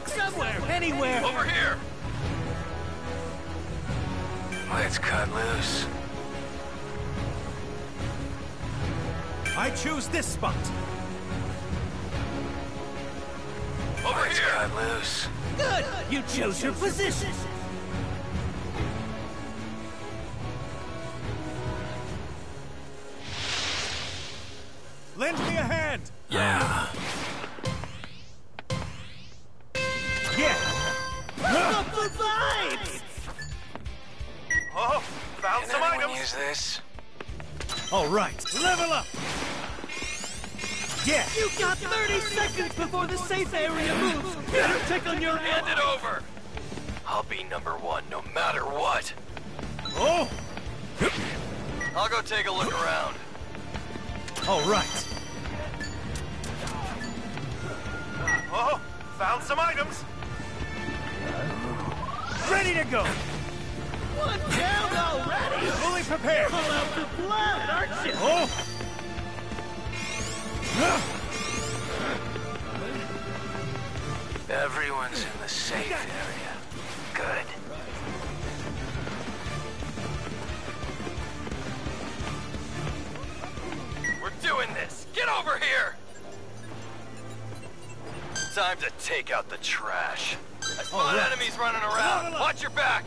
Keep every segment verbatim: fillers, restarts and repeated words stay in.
Sneak somewhere, anywhere. Over here! Let's cut loose. I choose this spot. Over Let's here! Cut loose. Good! You chose your position. Lend me a hand. Yeah. Yeah. Up the vibes! Oh, found Can some anyone items. use this? All right, level up. Yeah. You got thirty seconds before the safe area moves. Better check on your Hand it over. I'll be number one no matter what. Oh. I'll go take a look around. All right. Oh, found some items. Ready to go. One down already! Fully prepared. Pull out the blood, aren't you? Oh. Everyone's in the safe area. Good. We're doing this! Get over here! Time to take out the trash. I spot right. enemies running around. Watch your back!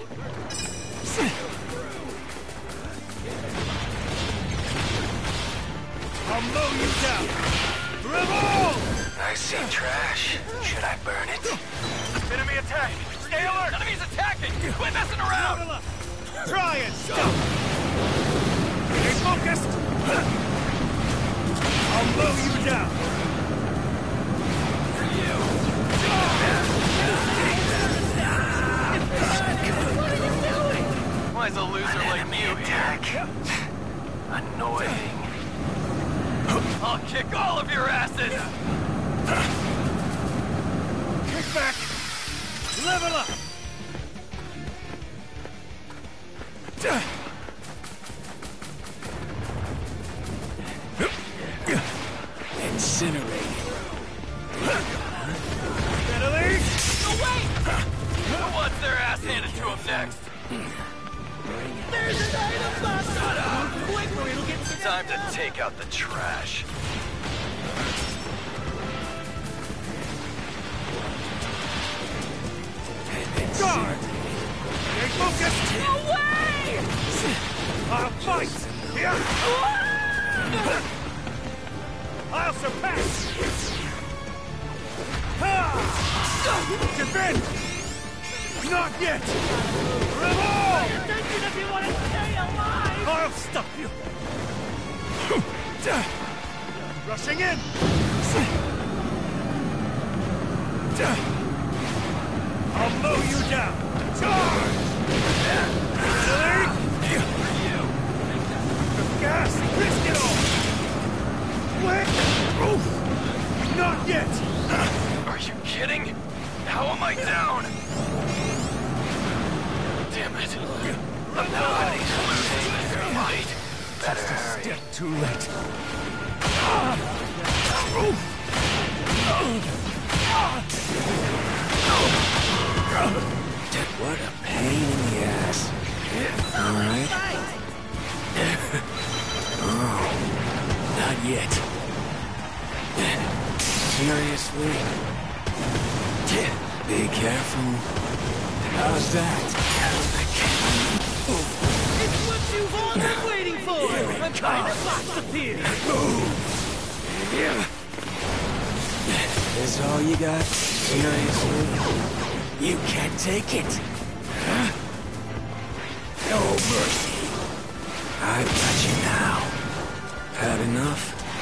I'll mow you down. Revolve! I see trash. Should I burn it? Enemy attack. Stay alert. Enemies attacking! Quit messing around! Level up. Try and stop. Stay focused. I'll mow you down. Why is a loser like you here? Annoying. I'll kick all of your asses! Kick back. Level up. Incinerate. Steadily. No, wait! Who wants their ass handed to him next? There's an item box! Shut up! Quick or it'll get Time to take out the trash. Guard. Stay focused. away! I'll fight. Here. I'll surpass. Ha! Defend. Not yet. Revolve. Attention if you want to stay alive! I'll stop you. Rushing in. I'll mow you down. Charge. Steadily. Gas. Risk it all. Quick. Oof. Not yet. Are you kidding? How am I down? Damn it. Nobody's losing their light. Better hurry. Step too late. What a pain in the ass. All right. Oh, not yet. Seriously? Be careful. How's that? It's what you've all been waiting for! A kind of box appeared! This all you got? Seriously? You can't take it. Huh? No mercy. I've got you now. Had enough?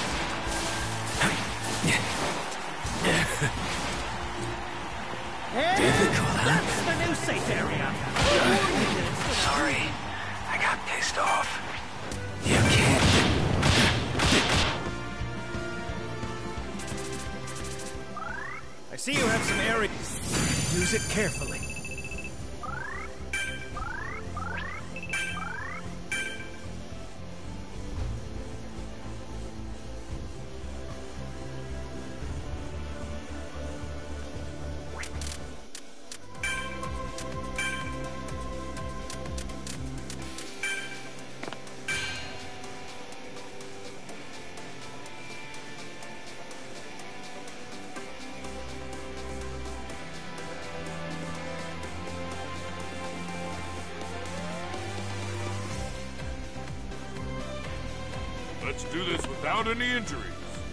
Difficult, huh? That's the new safe area! Sorry. I got pissed off. You can't. I see you have some areas. Use it carefully. Found any injuries?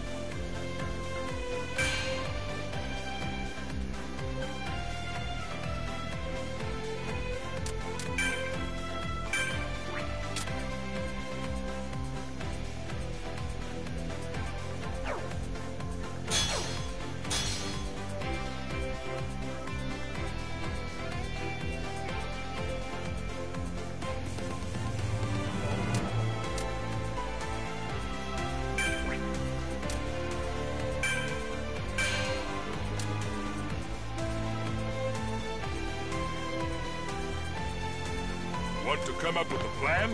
Want to come up with a plan?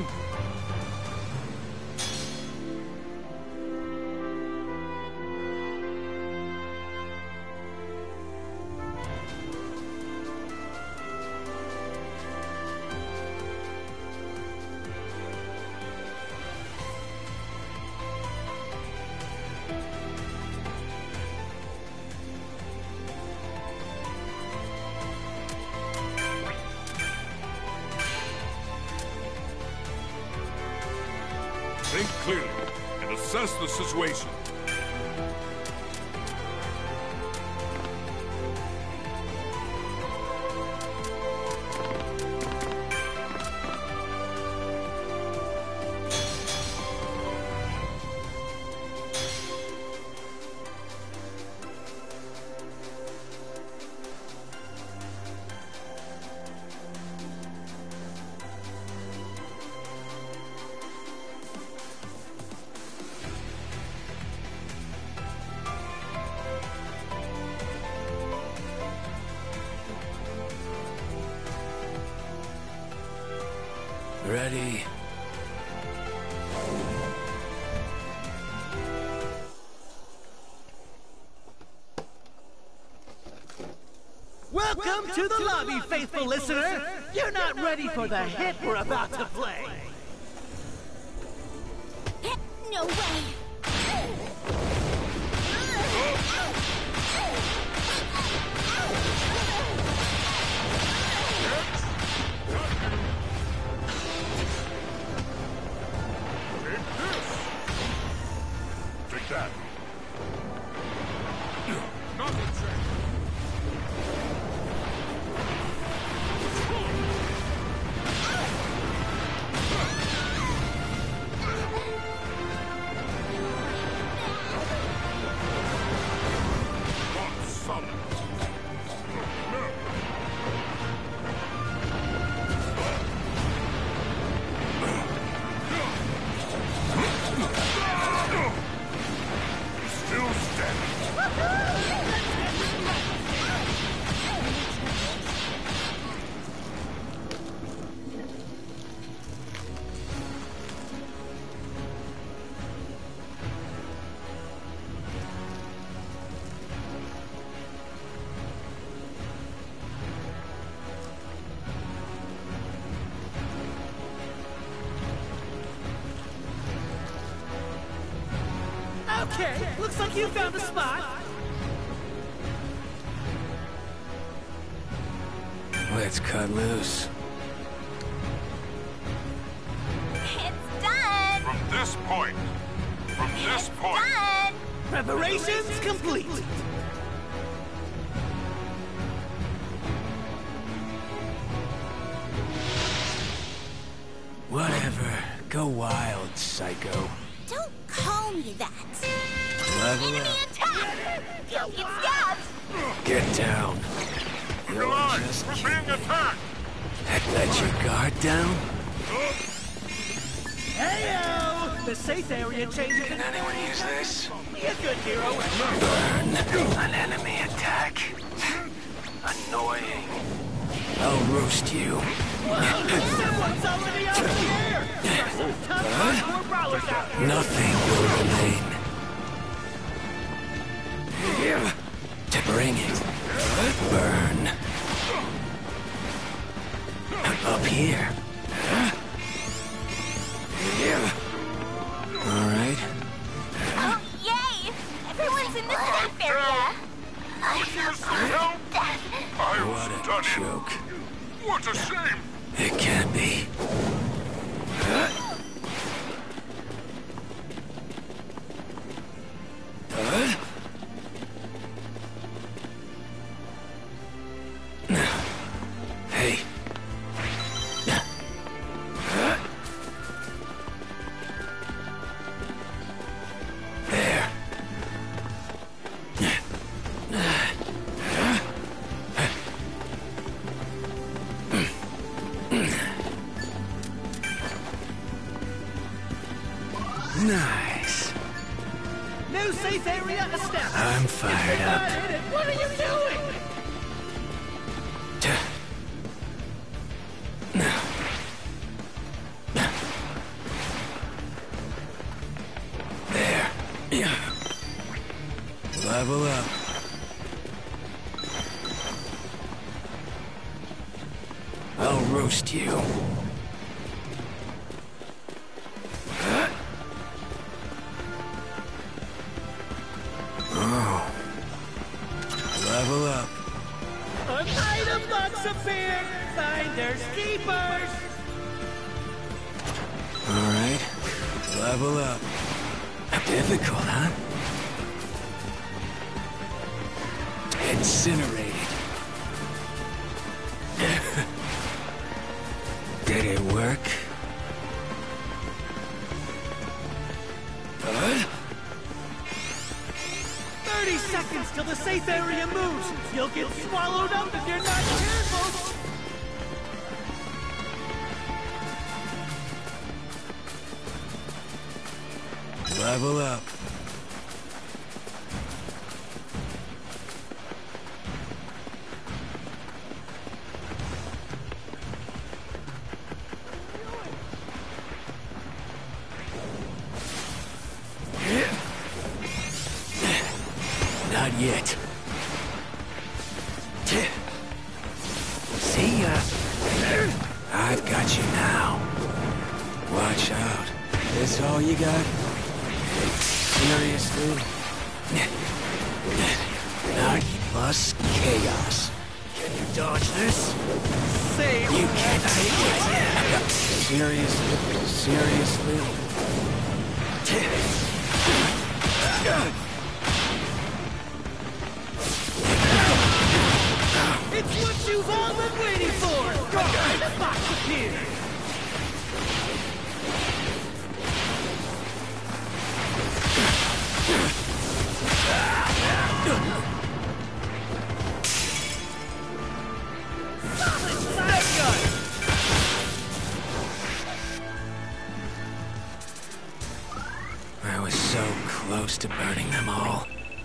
Think clearly and assess the situation. Ready. Welcome to the lobby, faithful listener! You're not ready for the hit we're about to play! No way! Take that. Nothing changed. Okay, looks like you found a spot! Let's cut loose. It's done! From this point. From this point. Done! Preparations complete! Whatever. Go wild, psycho. Don't call me that! Level Enemy up. attack! Don't get stabbed! Get down. You're You're alive. just We're kidding. being attacked. Let your guard down? Heyo! The safe area changes. Can anyone use this? Be a good hero and Burn. An enemy attack. Annoying. I'll roast you. someone's already up in the air! Tough hardcore brawlers out here! Nothing will remain. To bring it. Burn. Up here. All right. Oh, yay! Everyone's in the safe area! I feel so dead. I What was a done in. joke. What a shame. It can't be. Uh? Hey. There. Nice. New safe area established. I'm fired Not up. in it. What are you doing? There. Yeah. Level up. I'll roast you. Oh. Level up. An item box appeared. Finders keepers. All right. Level up. Difficult, huh? Incinerated. Did it work? Huh? Thirty seconds till the safe area moves. You'll get swallowed up if you're not careful. Level up. Not yet. See ya. I've got you now. Watch out. This all you got? Seriously? Night plus chaos. Can you dodge this? Save. You can't take it. Seriously? Seriously? It's what you've all been waiting for. Go ahead, the box appeared. Solid side gun. I was so close to burning them all.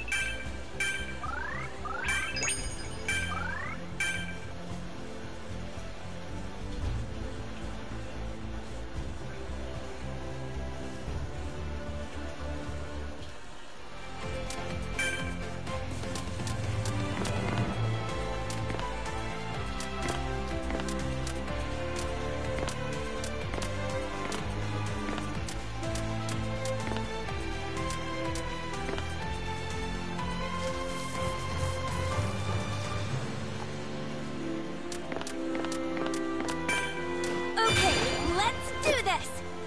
Okay, let's do this!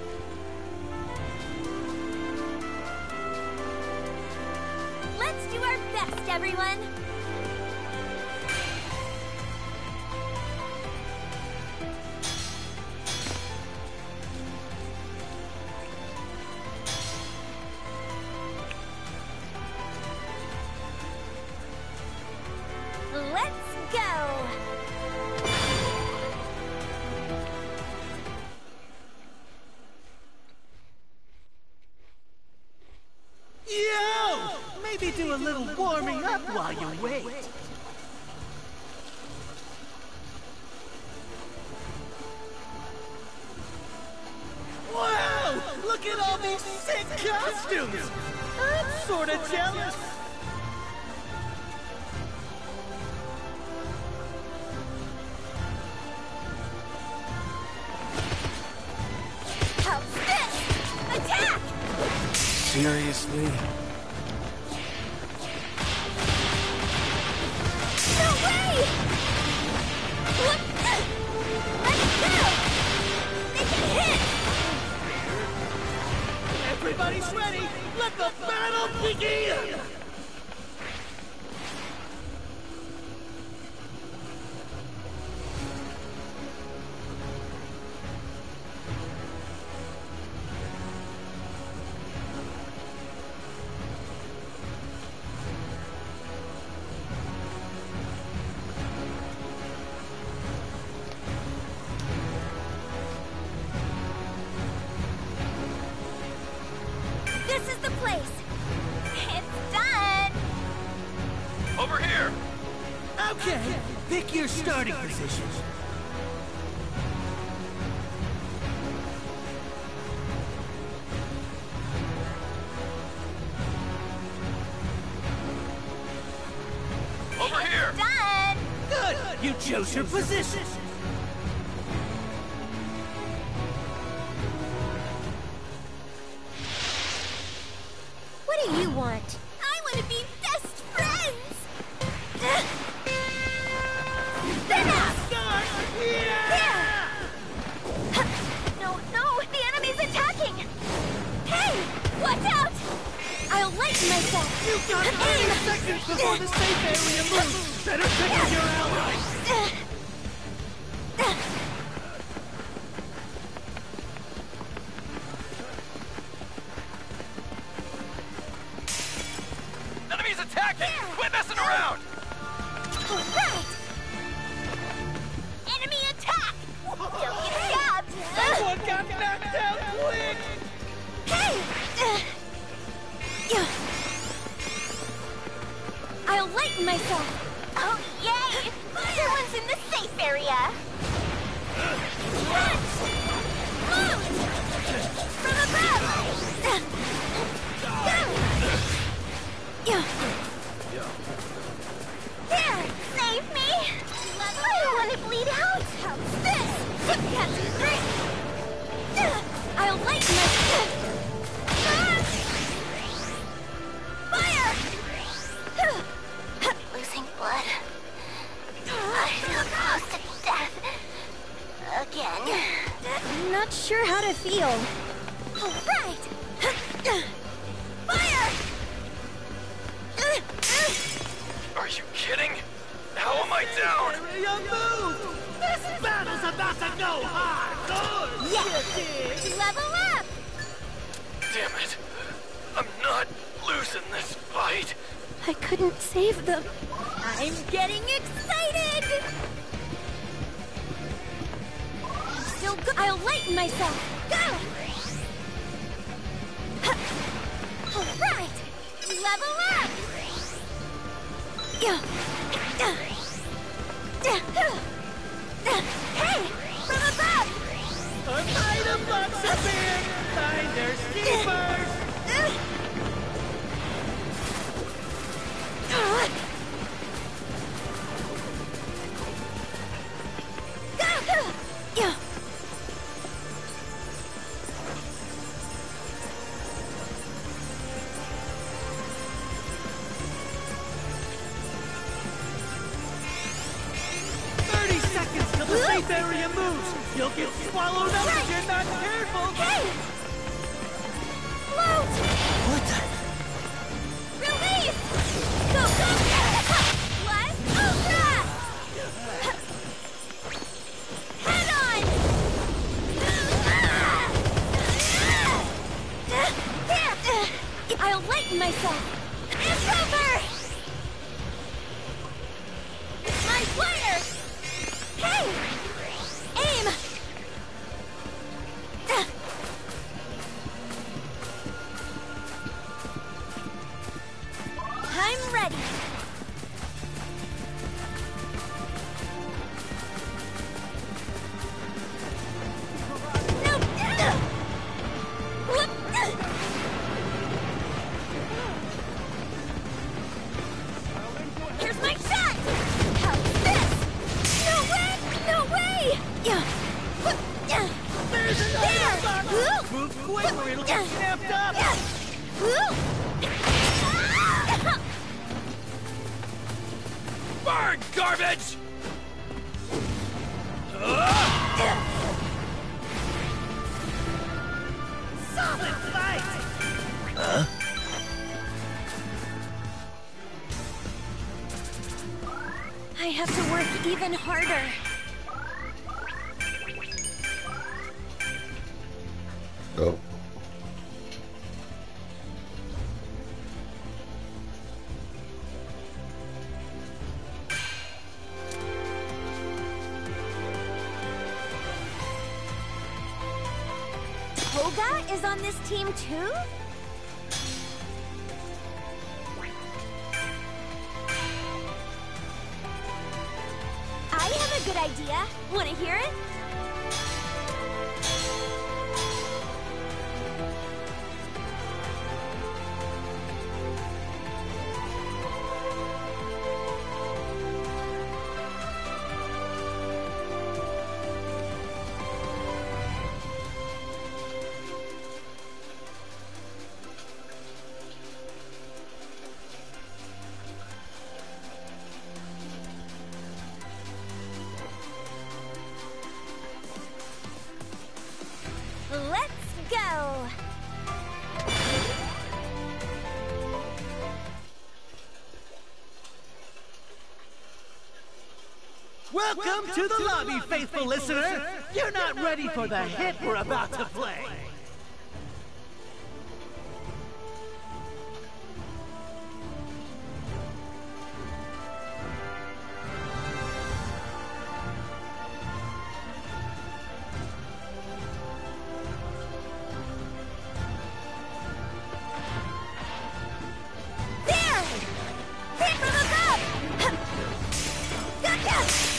Let's do our best, everyone! Let's go! Yo! Maybe do a little warming up while you wait. Wow! Look at all these sick costumes! I'm sorta jealous. How's this? Attack! Seriously? No way! What? Let's go! They can hit! Everybody's ready! Let the battle begin! This is the place. It's done. Over here! Okay, pick your starting position. Over here! Done. Good! You chose your position. What do you want? I want to be best friends. Enough! Start! Yeah! There. No, no, the enemy's attacking. Hey, watch out! I'll lighten myself. You've got thirty seconds before the safe area moves! Better pick up your allies! Enemies attacking! Quit messing around! Right. Enemy attack! Don't get stabbed! One got knocked out quick! Hey! I'll lighten myself. Oh, yay! Everyone's in the safe area. Run! Loot! From above! Go! There! Save me! I don't want to bleed out! How's this? Catch three! I'll lighten myself. Fire! Losing blood. I feel close to death. Again. I'm not sure how to feel. All right. Fire! Are you kidding? How am I down? Area move! This battle's about to go hardcore! Yeah! Level up! Damn it. I'm not losing this fight. I couldn't save them. I'm getting excited! Still go- I'll lighten myself. Go! All right! Level up! Hey! From above! A item box appeared! Finders keepers! Thirty seconds till the safe area moves! You'll get swallowed up if you're not careful! Hey! Float! What the? Release! Go, go! Blast Ultra! Head on! There! I'll lighten myself. It's over! My wire! Hey! Aim! I'm ready. No! Whoop! Here's my shot! How's this? No way! No way! Yeah. There's another There! box! Ooh. Move quick or it'll get snapped up! Ooh. Burn, garbage! Solid fight! I have to work even harder. Oh. Toga is on this team too? I have a good idea. Want to hear it? Let's go! Welcome to the lobby, faithful listener. You're not ready for the hit we're about to play. There! Hit from above! Gotcha!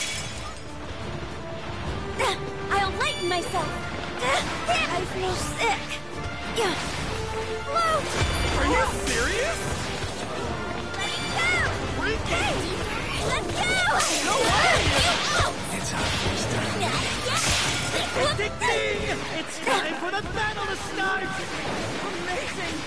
I'll lighten myself. I feel sick. Float! Are you serious? Let it go! Hey! Let's go! No way! It's almost done. Ding ding! It's time for the battle to start! Amazing!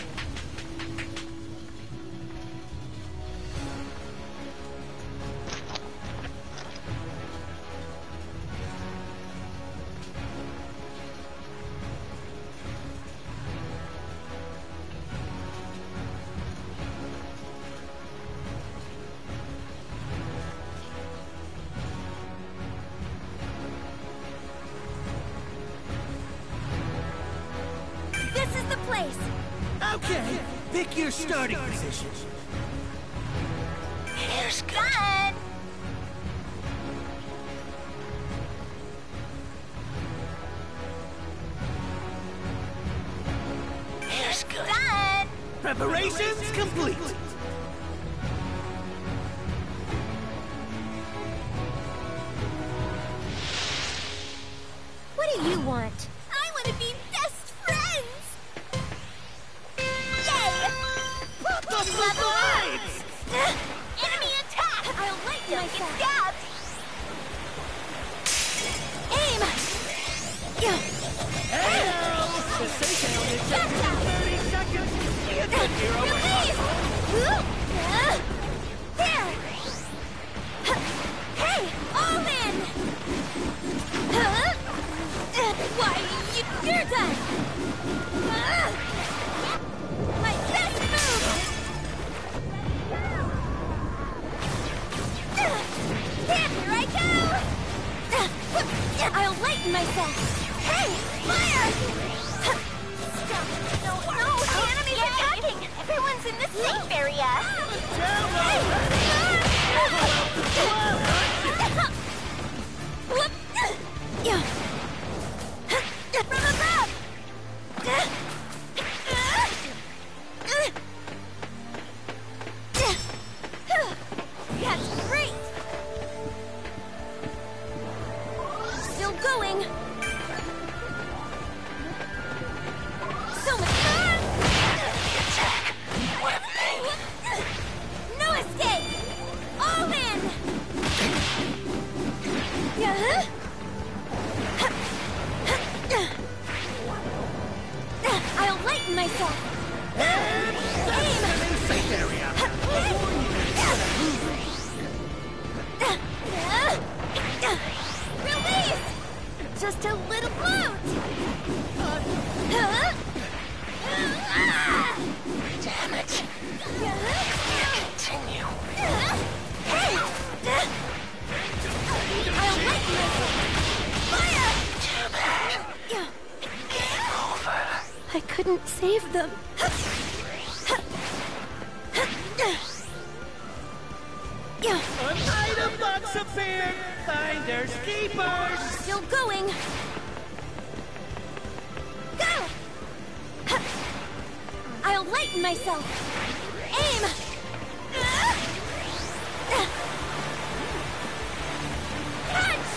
This is the place. Okay, pick your starting position. Here's good. Here's good. Done. Preparations complete. What do you want? I want to be best friends. Yay! Level vibes! Enemy attack! I'll lighten myself. Get Aim! The Seiken only takes thirty seconds. Be a good hero. Release! There! Hey! All in! Huh? Why, you, you're done! My best move! There, here I go! I'll lighten myself! Hey! Fire! Stop! No, no! The enemy's attacking! Everyone's in the safe area! Hey! Whoop! Yeah. From above! That's great! Still going! So much fun! Attack! What a pain! No escape! didn't save them. An item box appeared! Finders keepers! Still going. I'll lighten myself. Aim! Catch!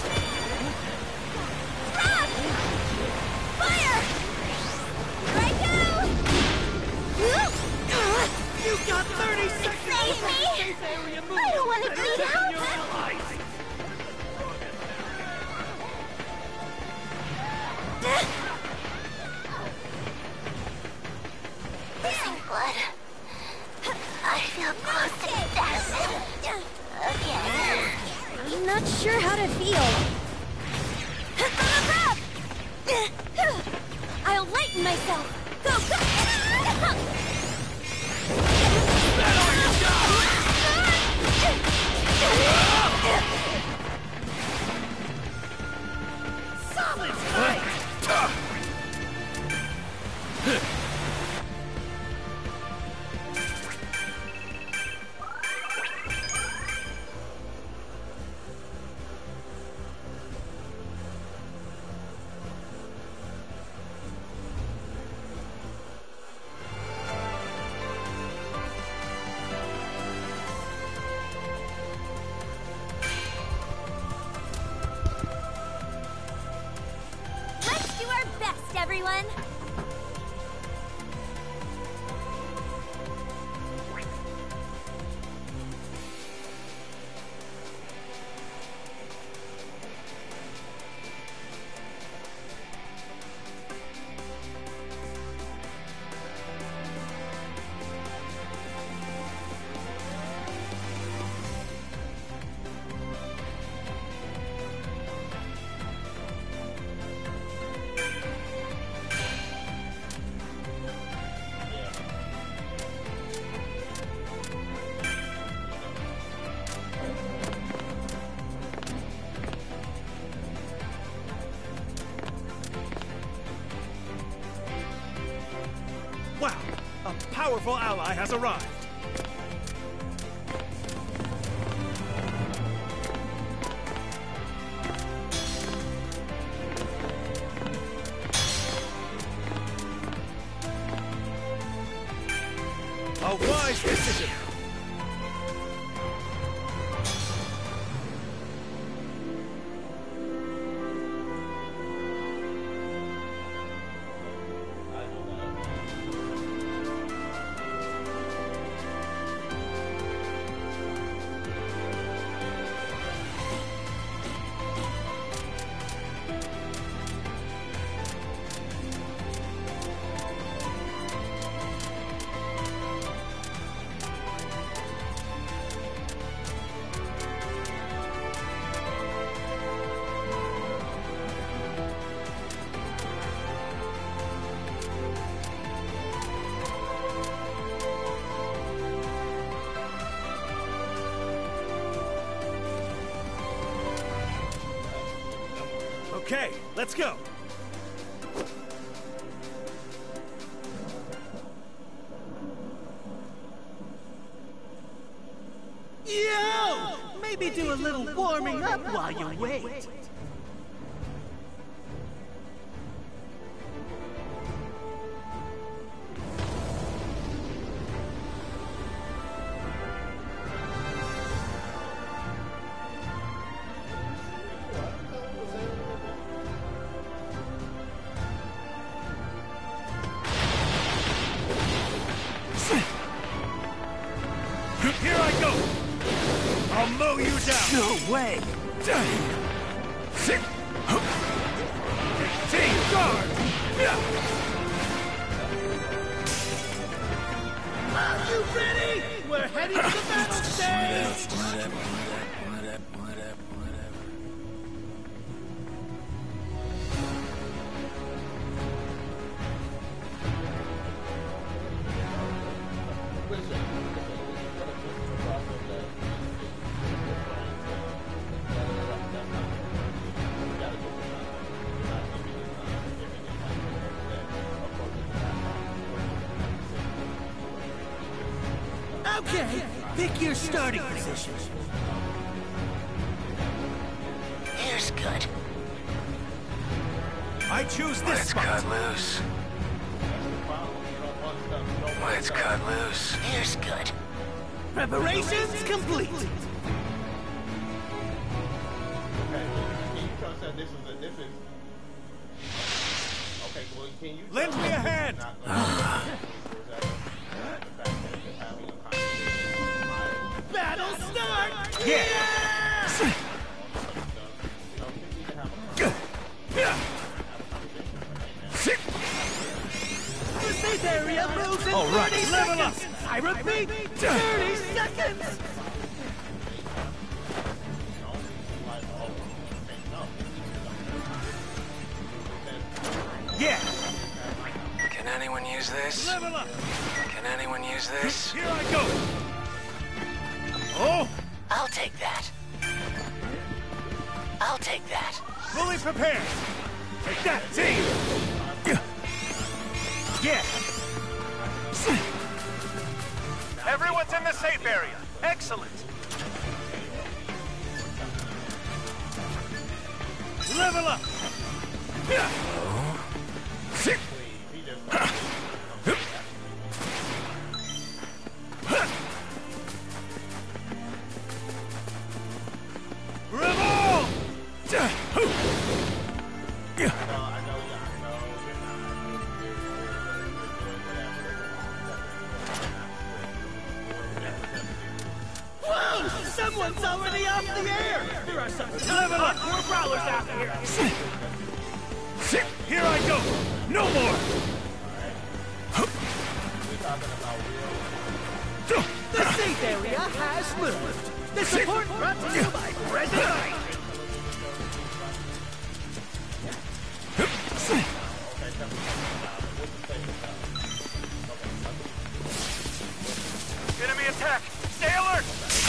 Drop! Fire! Here I go! You got thirty seconds! Save me! I don't want to bleed out! Losing blood. I feel close to death. Again. I'm not sure how to feel. I'll lighten myself. Go, go! Solid fight! Let's do our best, everyone! Wow! A powerful ally has arrived! A wise decision! Okay, let's go! Yo! Maybe do a little warming up while you wait. Here I go! I'll mow you down! No way! Take guard! Are you ready? We're heading to the battle stage! Whatever, whatever, whatever, whatever. Okay, pick your starting position. Here's good. I choose this Let's spot. cut loose. Let's cut loose. Here's good. Preparations complete. Lend me a hand. Battle start! Yeah. The safe area moves in All right, thirty level up. seconds! I repeat, thirty seconds! Yeah. Can anyone use this? Level up. Can anyone use this? Here I go. Oh, I'll take that. I'll take that. fully prepared. Take that, team. Yeah. Everyone's in the safe area. Excellent. Level up. Revolve! Whoa! Someone's already off the air! There are some tough hardcore brawlers out here! Here I go. No more. The safe area has moved! The support brought to you by Brendan Knight! Enemy attack. Stay alert.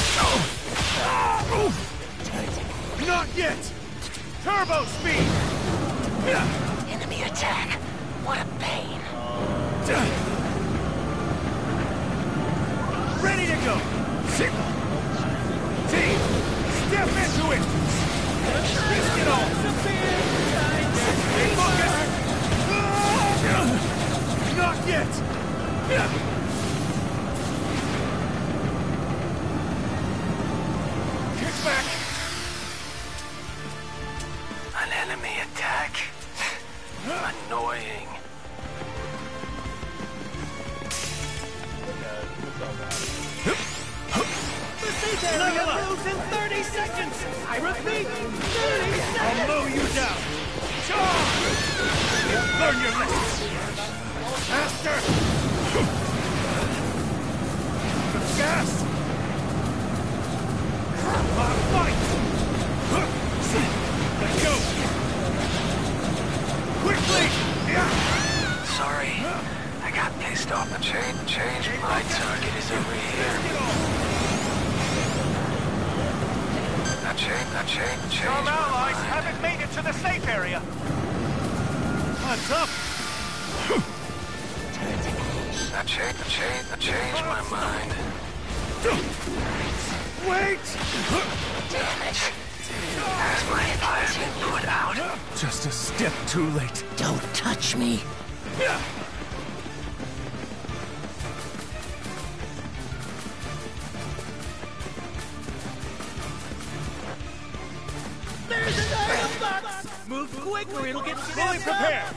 Not yet. Turbo speed. Enemy attack. What a pain. Ready to go. Team, step into it. Risk it all. Stay focused. Not yet. Kick back. An enemy attack? Annoying. The safe area moves in thirty seconds! I repeat, thirty I'll seconds! mow you down. Charge! Learn your lessons. Faster! The gas! My fight! Let's go! Quickly! Yeah! Sorry. I got pissed off. Change, change. My target is over here. I changed, I changed, changed Some my allies mind. haven't made it to the safe area. That's up. I changed, I changed, I changed my mind. Wait! Damn it. Has my fire been put out? Just a step too late. Don't touch me! There's an item box! Move quick or it'll get Fully snapped up! prepared.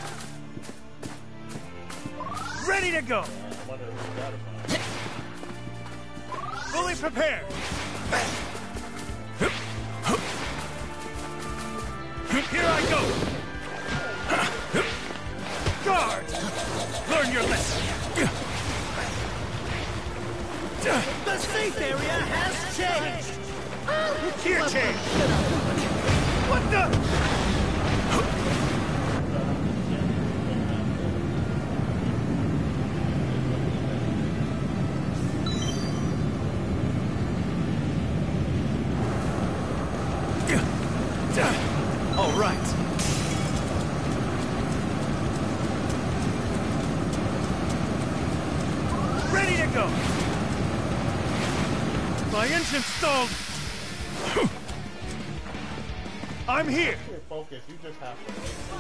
Ready to go. Fully prepared. Here I go. Guard. Learn your lesson. The safe area has changed! Gear change. What the? All right. Ready to go. installed! I'm here! Focus, you just have to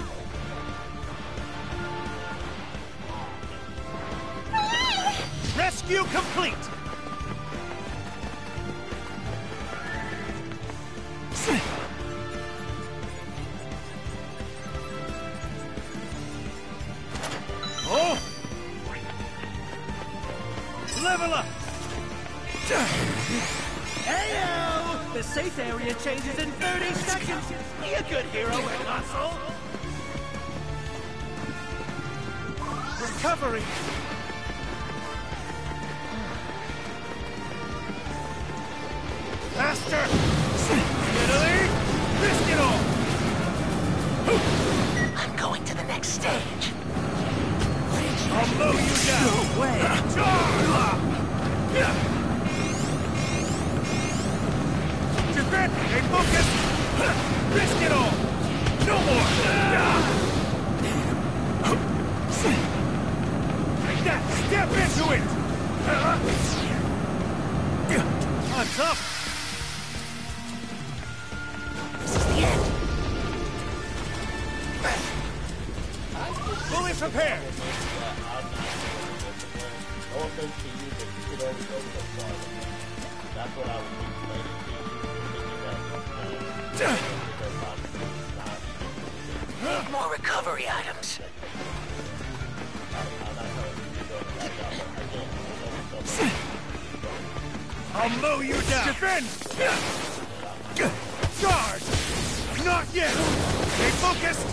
Rescue complete! Oh! Level up! Heyo! The safe area changes in thirty seconds. Be a good hero and hustle. Recovery! Faster! Steadily! Risk it all! I'm going to the next stage. I'll mow you down! No way! Defend! Stay focused! Risk it all! No more! Like that! Step into it! On top! This is the end. Fully prepared! no offense to you, but you could only go so far. That's what I was explaining to you. Need more recovery items. I'll mow you down! Defend! Charge! Not yet! Stay focused!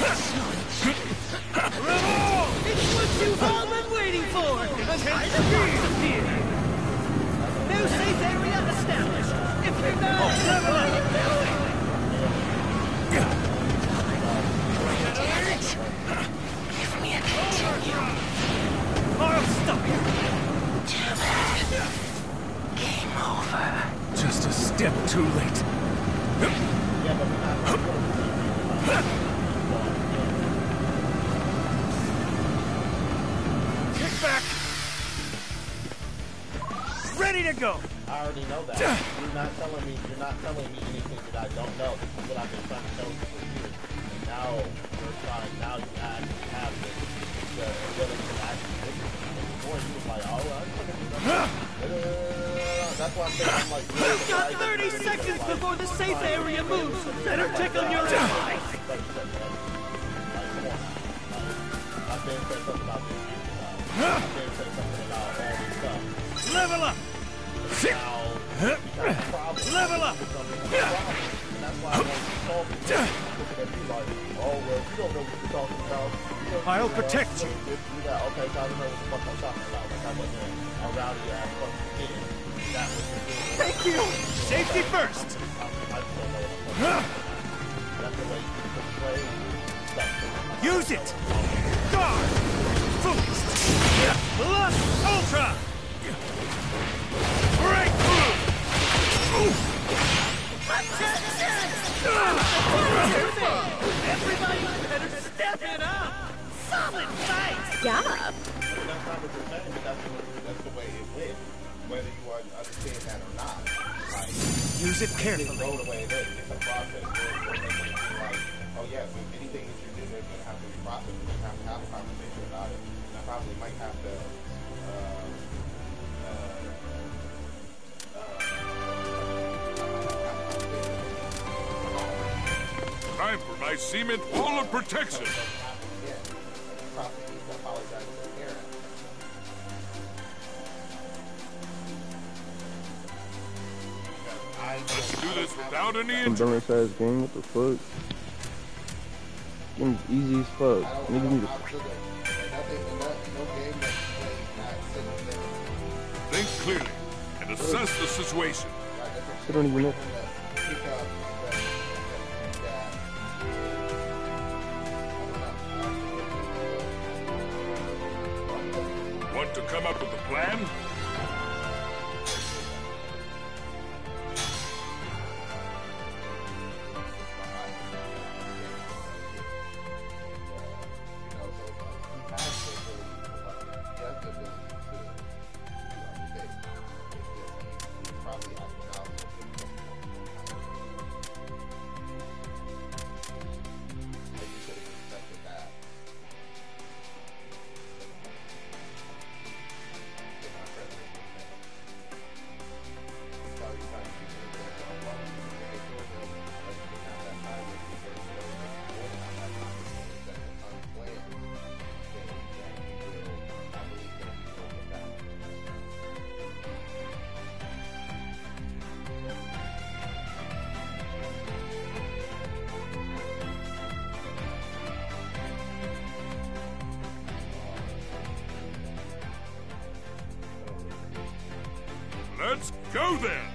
Rebel! It's what you've all been waiting for. A kind of here. New safe area established. If you're not Level up! Damn it. Give me a continue. I'll stop you! Damn it. Game over. Just a step too late. Kick back! Ready to go! I already know that. You're not telling me. You're not telling me anything that I don't know. This is what I've been trying to tell you for years. And now you're trying. Now you actually have the the ability to actually listen to me. Before you was like, oh, I'm gonna do that. That's why I'm saying I'm like. You've got thirty seconds before the safe area moves. Better check on your ally. I've been saying something about this. I've been saying something about all this stuff. Level up! Level up! And that's why I want to solve it. Looking at you like, oh, well, you don't know what you're talking about. You don't I'll know protect what- you. do that. Okay, so I don't know what the fuck I'm talking about. Like I wasn't a rowdy ass fucking kid. That was the thing. Thank you! Safety first! I just don't know what I'm talking about. That's the way you portray stuff. Use it! Guard! Focused! Plus Ultra! Breakthrough! Everybody better step it up. Solid fight. Yeah. That's not what you're saying, but that's the, that's the way it went. Whether you understand that or not. Like, Use it just carefully. go the way it is. It's a process. It's like, oh yeah, so anything that you're doing is going to have to be processed. We're going to have to have a conversation about it. And I probably might have to, uh, Time for my cement wall of protection. yeah, probably need to apologize to the parent. Because I Let's do this without any Some injury. dumbass ass game, what the fuck? Game's easy as fuck. I don't, Niggas I need don't, to I'm still there. And nothing, and no, no game that's played not sitting there. Think clearly and assess the situation. Like, if it's I don't even know. pick up that, that, that, Want to come up with a plan? probably acting out Go then!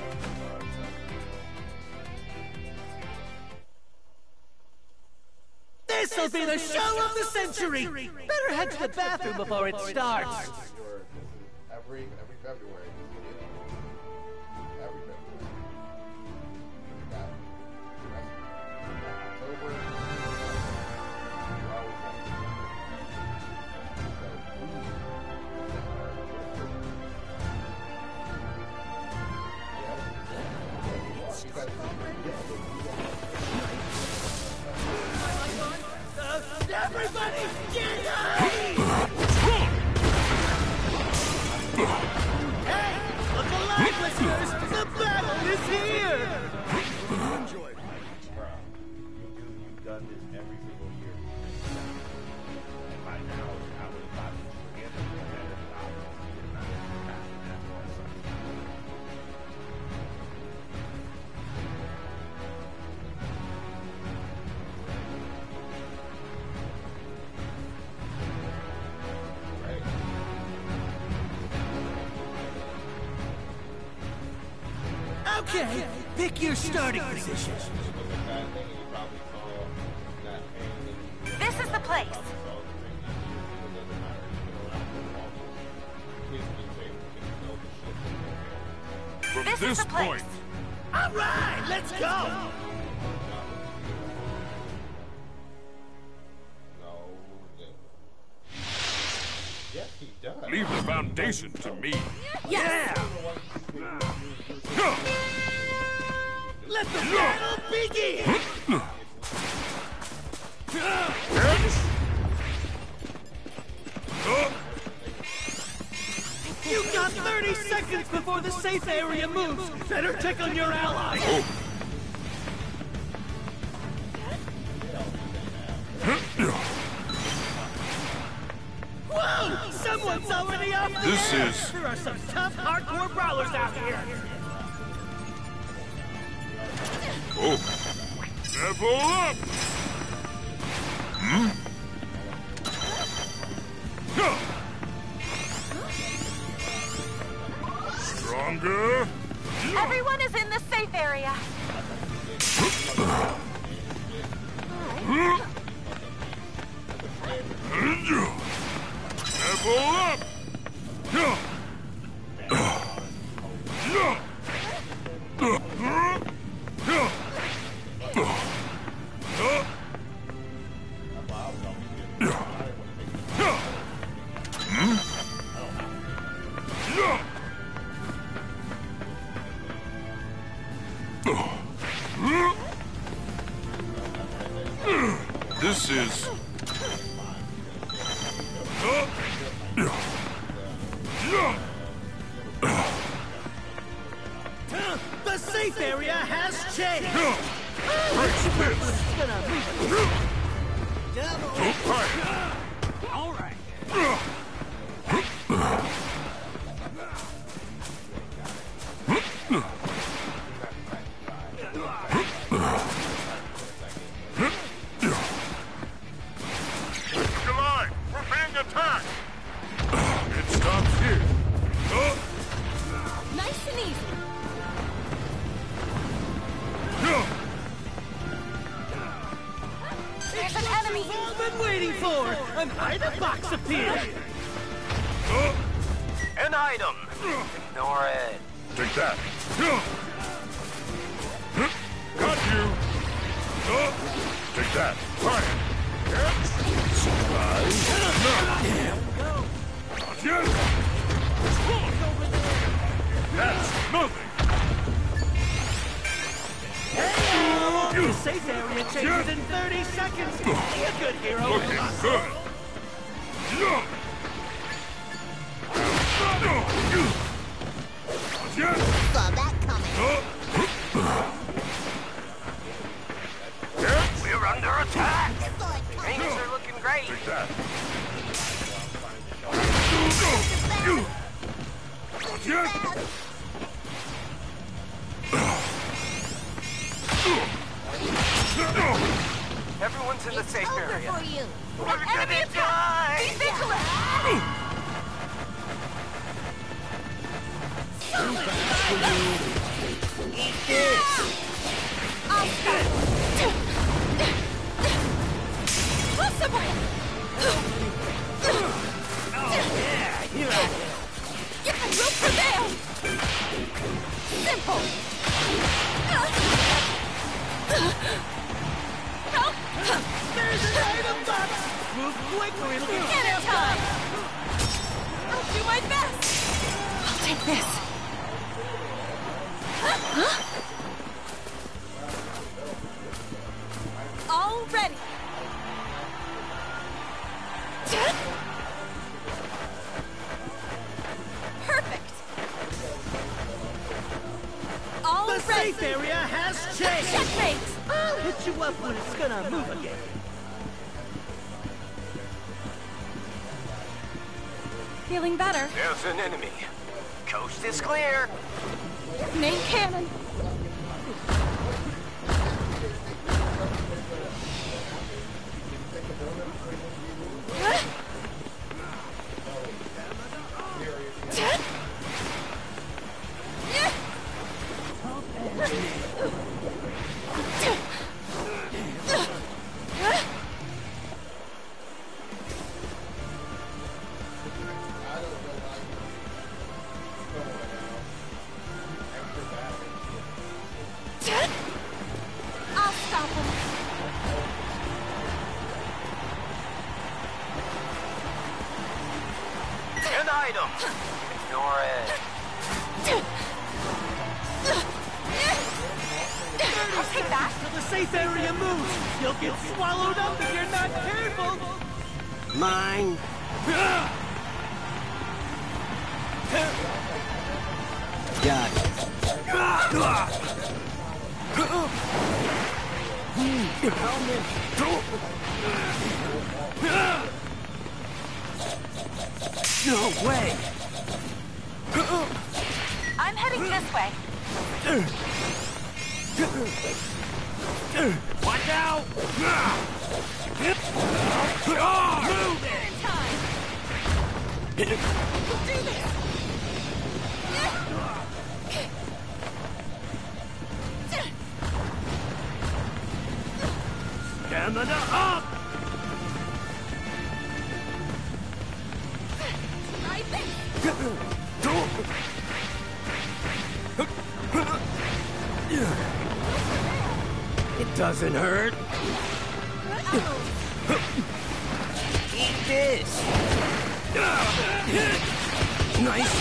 This'll be the show of the century! Better head to the bathroom before it starts! Every, every February. Every February. We got October. Everybody, get up! Hey, look alive, listeners! The battle is here! Enjoy. Bruh, you do, you've done this every single year. And by now, I would have thought you forget it. You're not passing that on something. Okay, pick your starting position. This is the place. From This this is the place. point, All right, let's go! Yes, he does. leave the foundation to me. Yeah! Let the battle begin! You got thirty seconds before the safe area moves! Better check on your allies! Whoa! Someone's already off the This air. is- There are some tough, hardcore brawlers out here! Oh. Level up! Hmm? Huh. Stronger? Everyone is in the safe area. Level up! Huh. This is... The safe area has changed! All right. July, we're being attacked! It stops here. Oh. Nice and easy. There's an enemy. All been waiting for! An item box appeared! An item. Ignore it. Take that. Got you. Take that. Fire. Surprise. Yes. That's nothing. The safe area changes in thirty seconds! Be a good hero! Looking good. Yeah. Yes. Saw that coming. We're under attack. Things are looking great. Take that. Yes. Everyone's in the safe Over area. for you. We're gonna die. Be vigilant. Eat this! I'll stop. Possible! Oh, yeah, here I am. If I will prevail! Simple! Help! There's an item box! Move quick or it'll get Cannon time! I'll do my best! I'll take this. Huh? All ready. Perfect. All The ready. safe area has changed! Checkmate. I'll hit you up when it's gonna move again. Feeling better. There's an enemy. Coast is clear. Main cannon. I'll stop him. An item. Ignore it. I'll take that. Till the safe area moves, you'll get swallowed up if you're not careful! Mine. Got it. No way. I'm heading this way. Watch out! Move in time. We'll do this. Stamina up! Right there. It doesn't hurt. Eat this. Nice.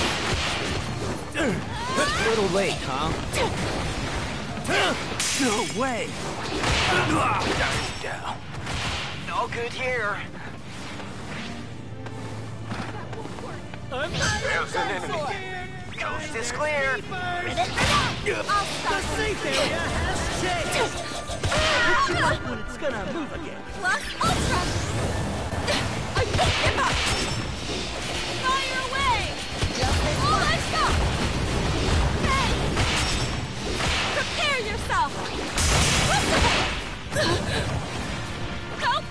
A little late, huh? No way. Down. No good here. There's an enemy. Coast is clear. I'll stop The safe area has changed! I'll hit you up when it's gonna move again. Plus Ultra! I won't give up! Fire away! All I've got! Hey! Prepare yourself! Help!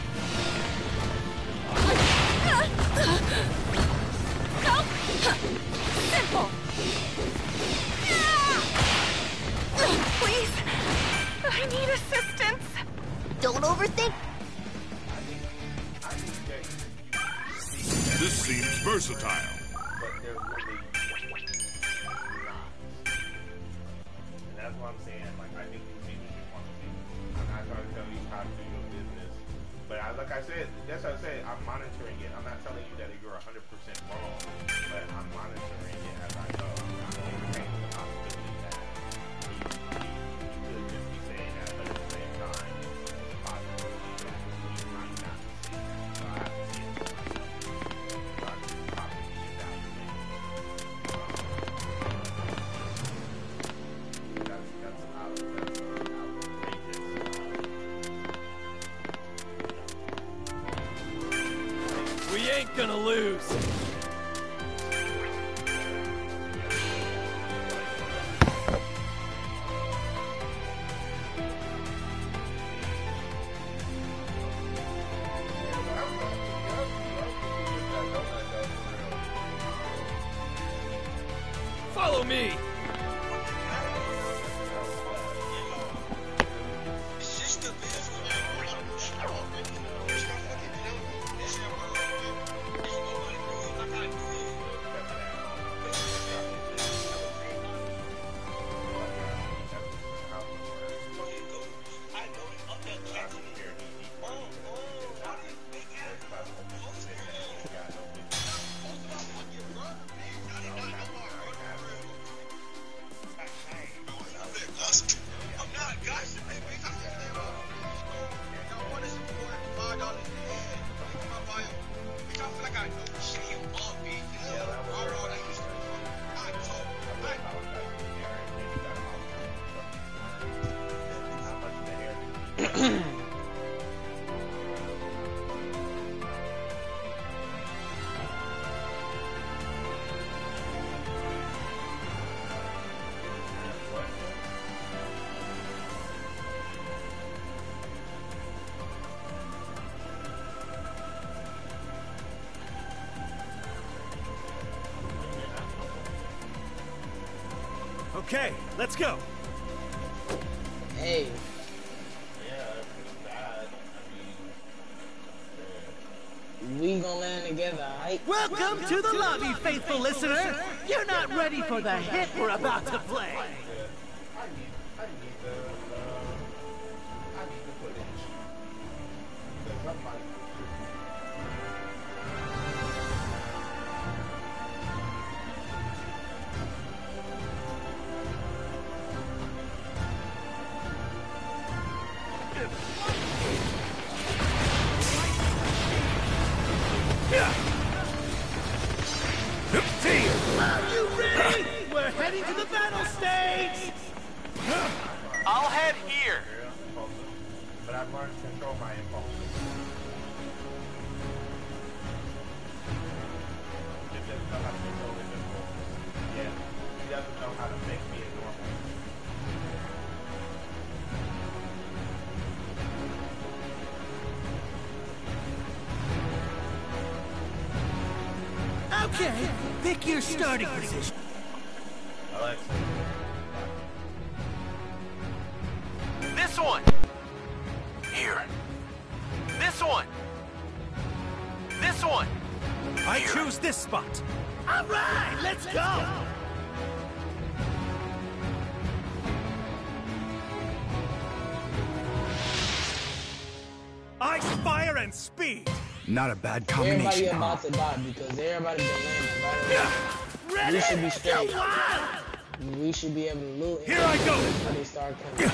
Help! Simple! Please! I need assistance! Don't overthink! This seems versatile. But they're really not. And that's what I'm saying. Like, I think you maybe just want to be. I'm not trying to tell you how to do your business. But I, like I said, that's what I said. I'm monitoring it. I'm not telling you that you're one hundred percent wrong. But I'm monitoring it as I go. I'm entertaining the possibility that he, he, he could just be saying that, but at the same time, it's a possibility that he might not be saying that. So I have to see it for myself. So I can properly evaluate it. Um, that's, that's out, that's outrageous. We ain't gonna lose. Follow me. Okay, let's go. Hey. Yeah, it's bad. I mean, We gonna land together, alright? Welcome to the lobby, faithful listener. You're not ready for the hit we're about to play. yeah. I need, I need the, uh, I need the footage. Because I'm like, Are you ready? We're heading to the battle stage. I'll head here. very impulsive. But I've learned to control my impulses. It doesn't know how to control his impulses. Yeah. He doesn't know how to make me a normal. Okay, pick your starting position. Alexa. This one. Here. This one. This one. I choose this spot. All right, let's go. Ice, fire, and speed. Not a bad Everybody combination. about to die because everybody been landing right away. We should be straight. We should be able to loot. Here I go. Before they start coming.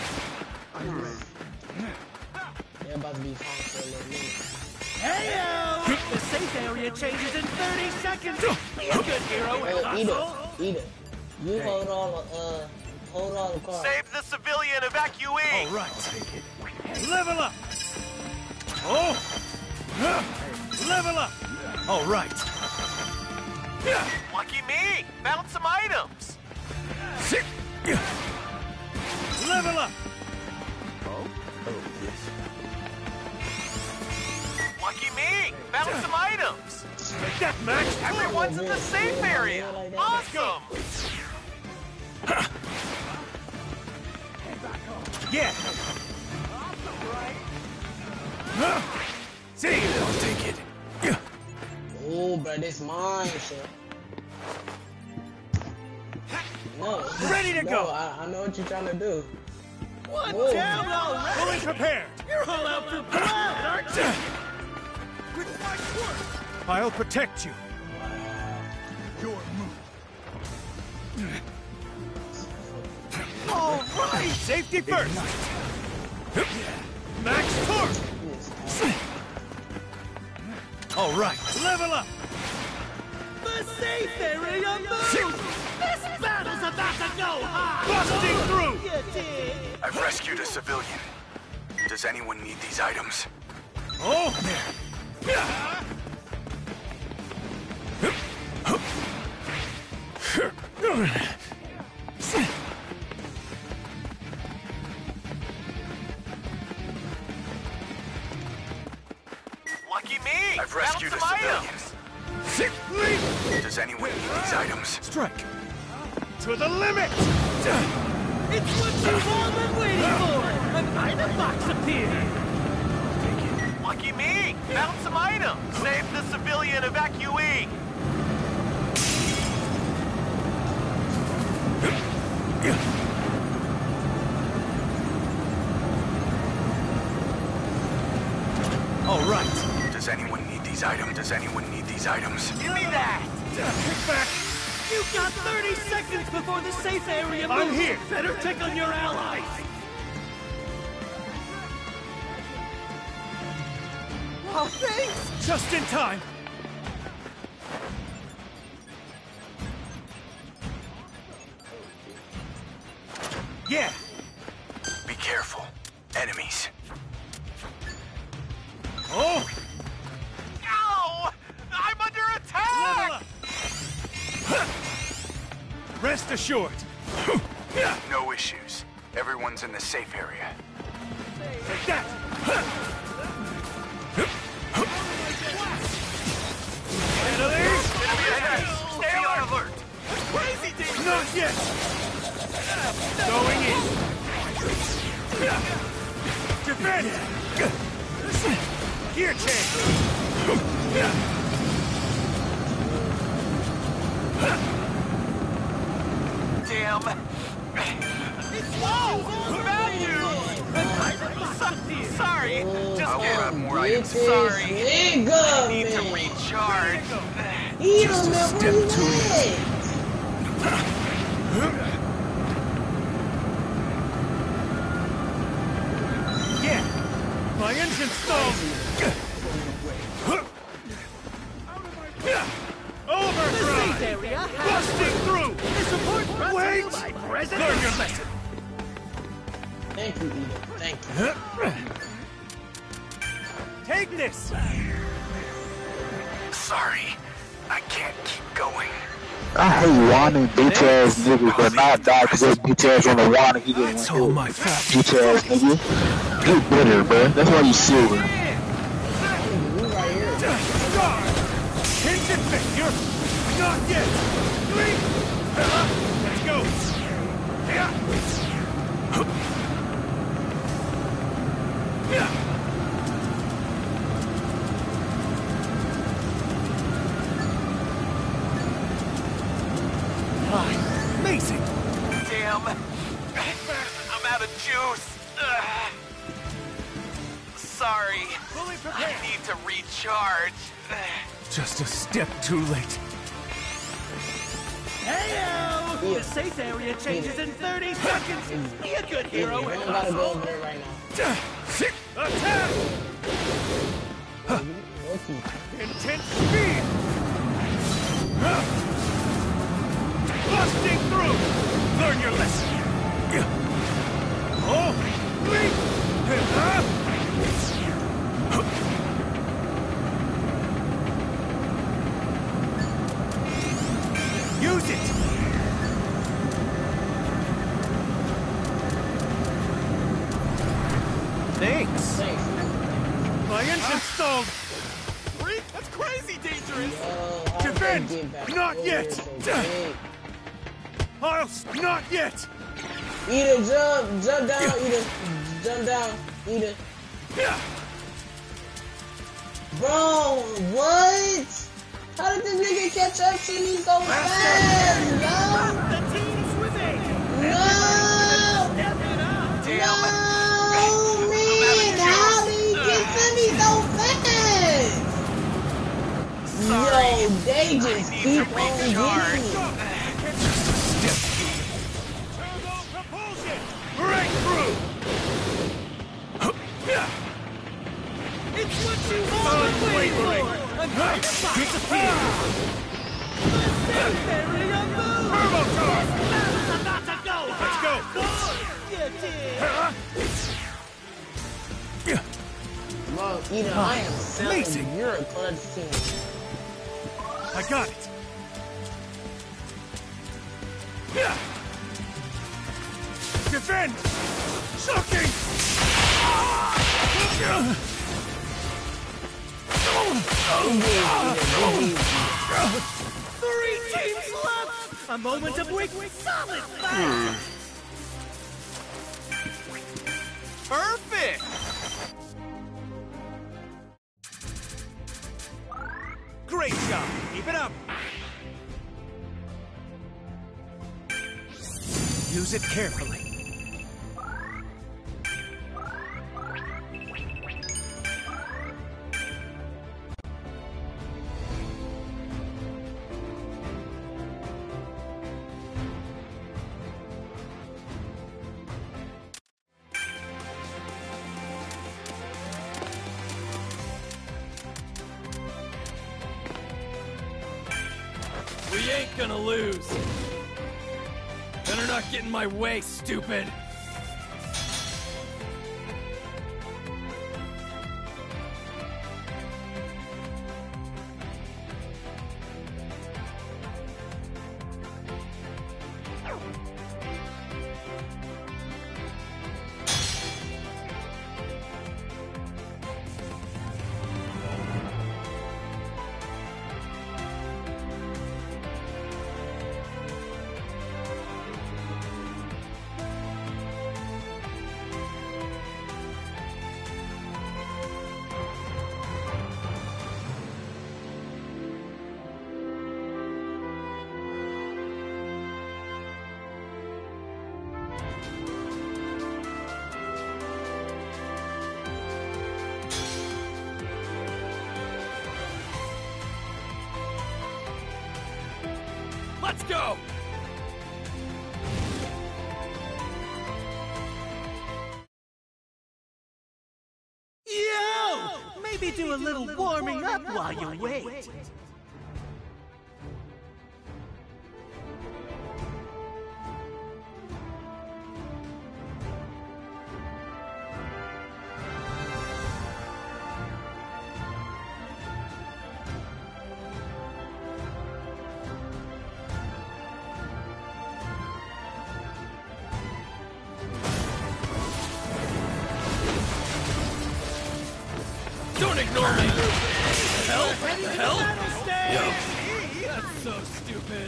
They're about to be fine for a little minute. Heyo! The safe area changes in thirty seconds. Be a good hero and Hey, eat it, hustle. eat it. You hold all the uh, hold all the cards. Save the civilian evacuee. All right. Level up. Oh. Level up. All right. Lucky me. Found some items. Level up. Lucky me. Found some items. Deathmatch. Everyone's in the safe area. Awesome. Yeah. See, I'll take it. Oh, but it's mine, shit. No. Ready to no, go. I, I know what you're trying to do. One Whoa. down already. Fully prepared. You're all out for blood, aren't you? I'll protect you. Your move. All right. Safety first. Max torque. All right. Level up. The safe area moves. This battle's about to go high. Busting through. You did. I've rescued a civilian. Does anyone need these items? Oh. Lucky me. I've rescued a Found some civilian. items. Does anyone need these items? Strike. To the limit. It's what you've all been waiting for. An item box appeared. Lucky me. Found some items. Save the civilian evacuee. All right. Does anyone need these items? Does anyone need these items? Give me that. Kick back. You've got thirty seconds before the safe area moves. I'm here. Better check on your allies. Oh, thanks. Just in time. Yeah. Be careful. Enemies. Oh. Ow! I'm under Level attack. up. Rest assured. No issues. Everyone's in the safe area. Take that. Italy. Enemy ahead. Stay on alert. Crazy thing. Not yet. Going in. Defend. Gear change. Damn. It's low. Bad news. Sorry. Just Oh, get up more. I'm get this sorry. nigga, I need man. to recharge. Eat him, man. Where you at? Yeah. My engine stalled. Overdrive. area Busting through. The support brought to Wait. you by President. Learn your lesson. Thank you, Edith. Thank you. Take this. Sorry. I can't keep going. I hate whining bitch ass niggas that not die because that bitch ass on the whining he didn't It's want all to. my fault. Bitch ass nigga. Get better, bro. That's why you silver. We right here. Guard. Engine failure. Not yet. Three. Let's go. Yeah. Yeah. Amazing. Damn. I'm out of juice. Ugh. Sorry. Fully I prepared. need to recharge. Just a step too late. Heyo! Yeah. The safe area changes in thirty seconds. Be a good hero We and don't gotta go over there right now. Attack! Okay. Intense speed! Busting through! Learn your lesson! Oh! Leap! Use it! Thanks! Thanks. My engine stalled! Freak, that's crazy dangerous. Yo, how did Defend! they get back Not over yet! here so quick? I'll not yet! Edith, jump, jump down, Edith, jump down, Edith. Bro, what? How did this nigga catch up to me so fast, yo? the team's swimming. No! Stepping up. No, man! How did he get to me so fast? Sorry. Yo, they just I need keep to on recharge. getting me. Turbo propulsion! Breakthrough! It's what you've all been waiting for. Another disappear. The safe area moves. Turbo charge! Battle's about to go. Let's go! You did. Bro, Edith, I am selling. Amazing. You're a clutch team. I got it! Defend! Shocking! Three teams left. A moment of weak, solid fight. Perfect. Great job! Keep it up! Use it carefully. We ain't gonna lose. Better not get in my way, stupid. Let's go! Yo! Maybe do a little warming up while you wait. Don't ignore me! Help! Help! Yo. That's so stupid.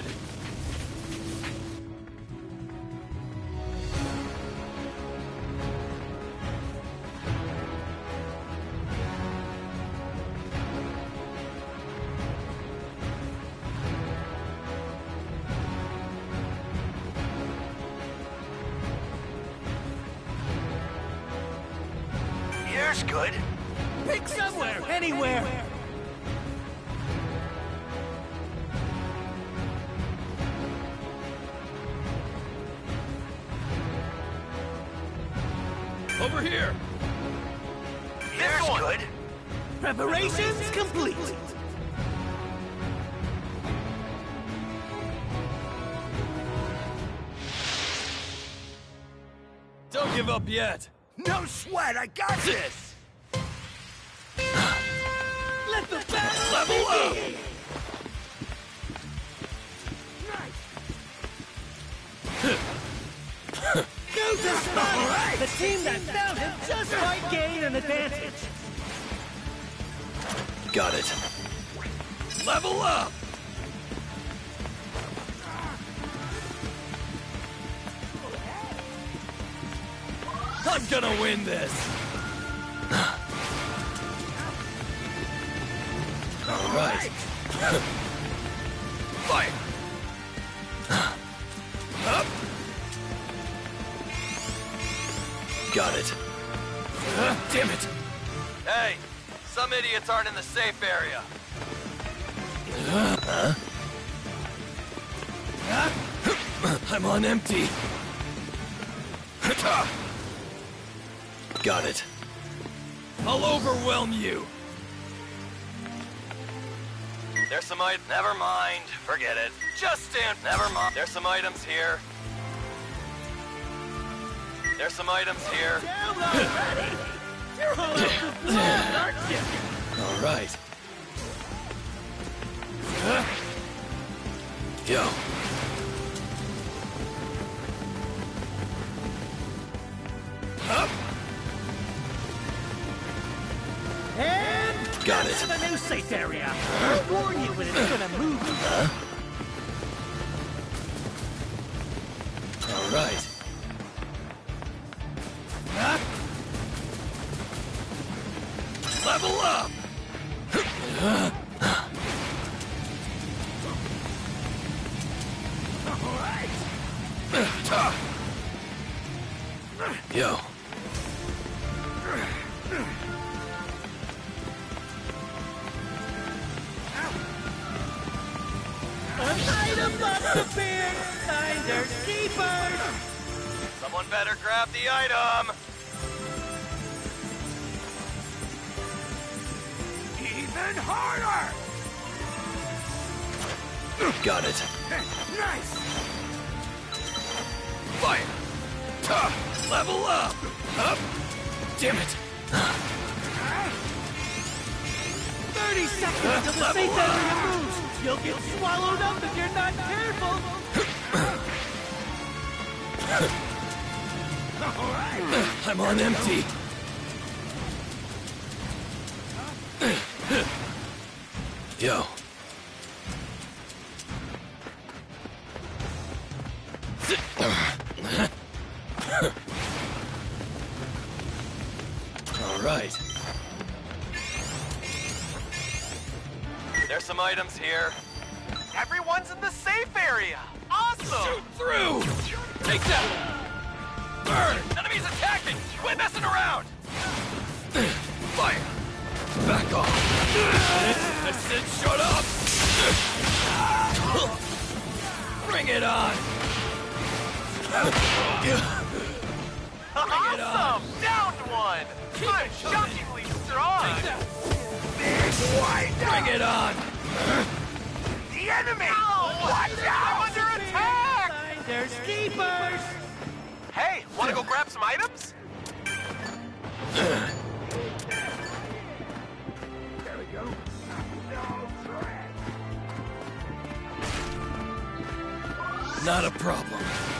Here's good. Pick somewhere, anywhere. Over here. Here's good. Preparations complete. Don't give up yet. No sweat, I got this! Let the battle Level up! begin. Go to Sonic! The team that found him just might gain an advantage. Got it. Level up! I'm gonna win this! Alright. Fire! Up! Got it. Damn it! Hey! Some idiots aren't in the safe area. Huh? I'm on empty. Got it. I'll overwhelm you. There's some items. Never mind. Forget it. Just stand. Never mind. There's some items here. There's some items here. Down already! You're all out to blood, aren't you? All right. Yo. Up. And Got to it. the new safe area. I'll warn you when it's gonna move. Huh? All right. Huh? Level up. All right. Yo. An item must appear! Finders keepers! Someone better grab the item. Even harder! Got it. Nice! Fire. Tuh. Level up. Up. Damn it. thirty seconds till the safe area moves! You'll get swallowed up if you're not careful! I'm on empty. Yo. All right. There's some items here. Everyone's in the safe area. Awesome. Shoot through. Take that. Burn. Enemies attacking. Quit messing around. Fire. Back off. I said shut up. Bring it on! Awesome! Downed one! I'm shockingly strong! Big white! Bring it on! The enemy! Watch out! I'm under attack! There's keepers! Hey, wanna go grab some items? There we go. Not a problem.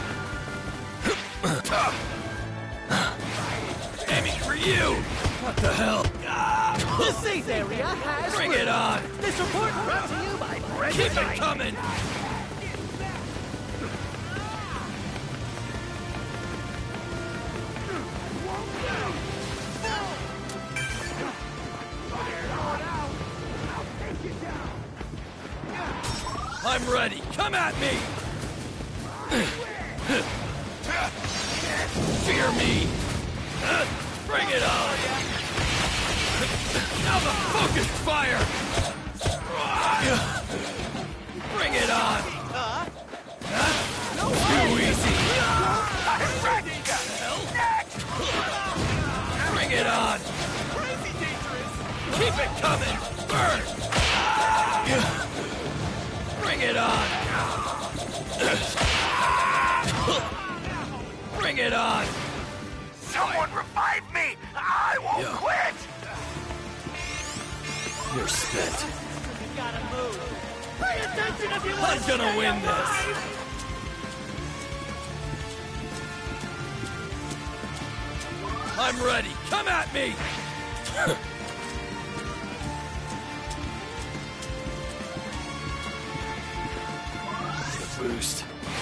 Aiming for you! What the hell? The safe area has Bring it on! This report brought to you by Brenda Keep it Knight. coming! I'm ready. Come at me! Fear me! Bring it on! Now the focused fire! Bring it on! Too easy! I'm ready! Bring it on! Crazy dangerous! Keep it coming! Burn! Bring it on! Bring it on! Someone revive me! I won't Yeah. quit! You're spent. You gotta move. Pay attention if you want I'm gonna stay win alive. this! I'm ready! Come at me! Boost.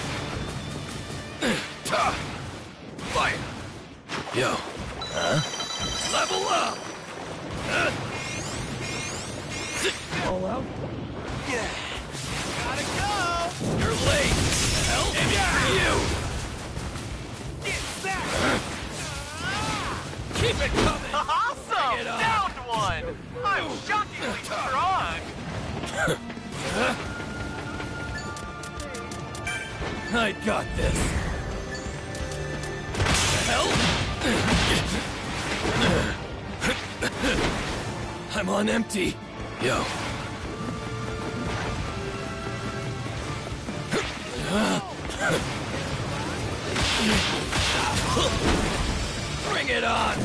Fire! Yo. Huh? Level up! Huh? All out? Yeah. Gotta go! You're late! Hell? Aiming for you! Get back! Keep it coming! Awesome! Bring it on. Downed one! I'm shockingly strong! I got this! The hell? I'm on empty. Yo. Bring it on!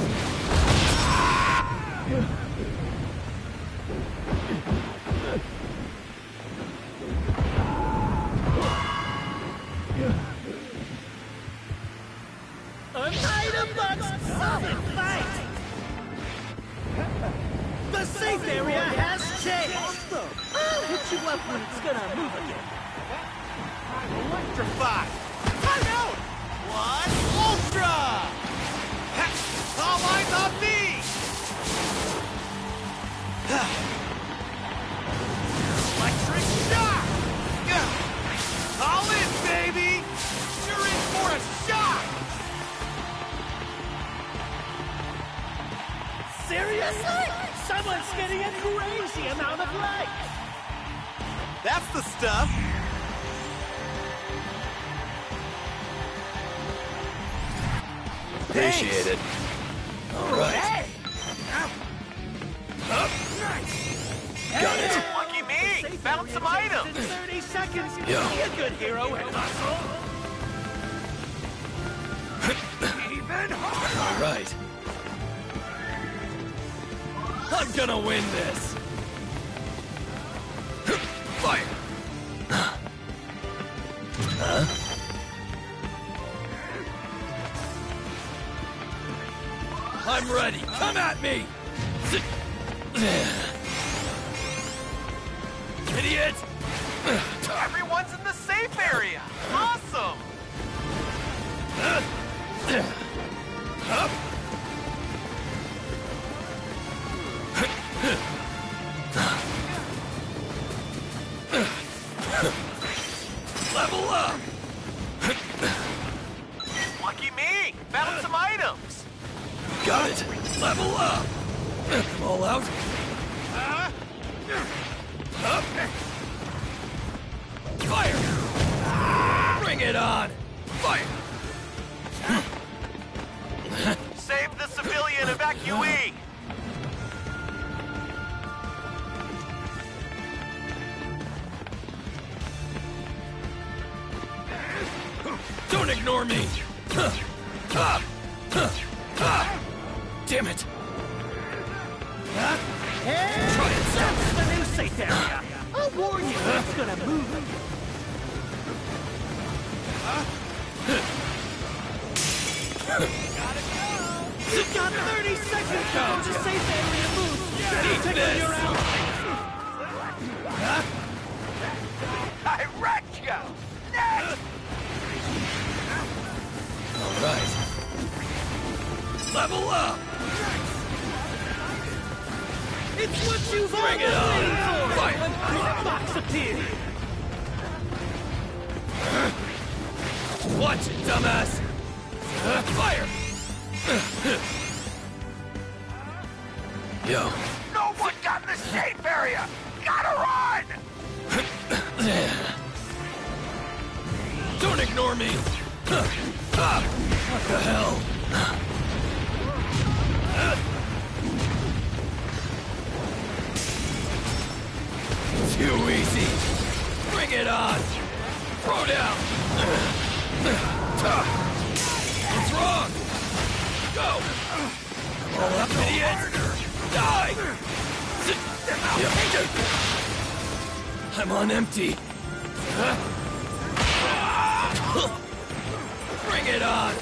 An item box solid fight! The safe area has changed! I'll hit you up when it's gonna move again. Electrify! Time out! One, Ultra! Heck, all lines on me! Electric shock! All in, baby! You're in for a shock! Seriously? Someone's getting a crazy amount of light! That's the stuff! Appreciate it. All right. Up. Got it. Lucky me! Found some items! In thirty seconds, Yo. be a good hero and hustle! Even harder! All right. I'm gonna win this. Fire. Huh? I'm ready. Come at me. Idiot. Everyone's in the safe area! Awesome! Up. Level up. Lucky me! Found some items! Got it. Level up. I'm all out. Up. Fire. Bring it on! Fire! Save the civilian evacuee! Don't ignore me! Damn it! Hey, Try it, sir. that's the new safe area. I'll warn you, it's gonna move. You've got thirty seconds before the safe area moves. Better take on your allies. I wrecked you! Next! Alright. Level up! It's what you've all Bring been it on. waiting for! Fire. An box appeared! Watch it, dumbass! Fire! Yo. No one got in the safe area! Gotta run! Don't ignore me! What the hell? Too easy! Bring it on! Throw down! What's wrong? Go! All up, idiot! Die! I'm on empty. Bring it on!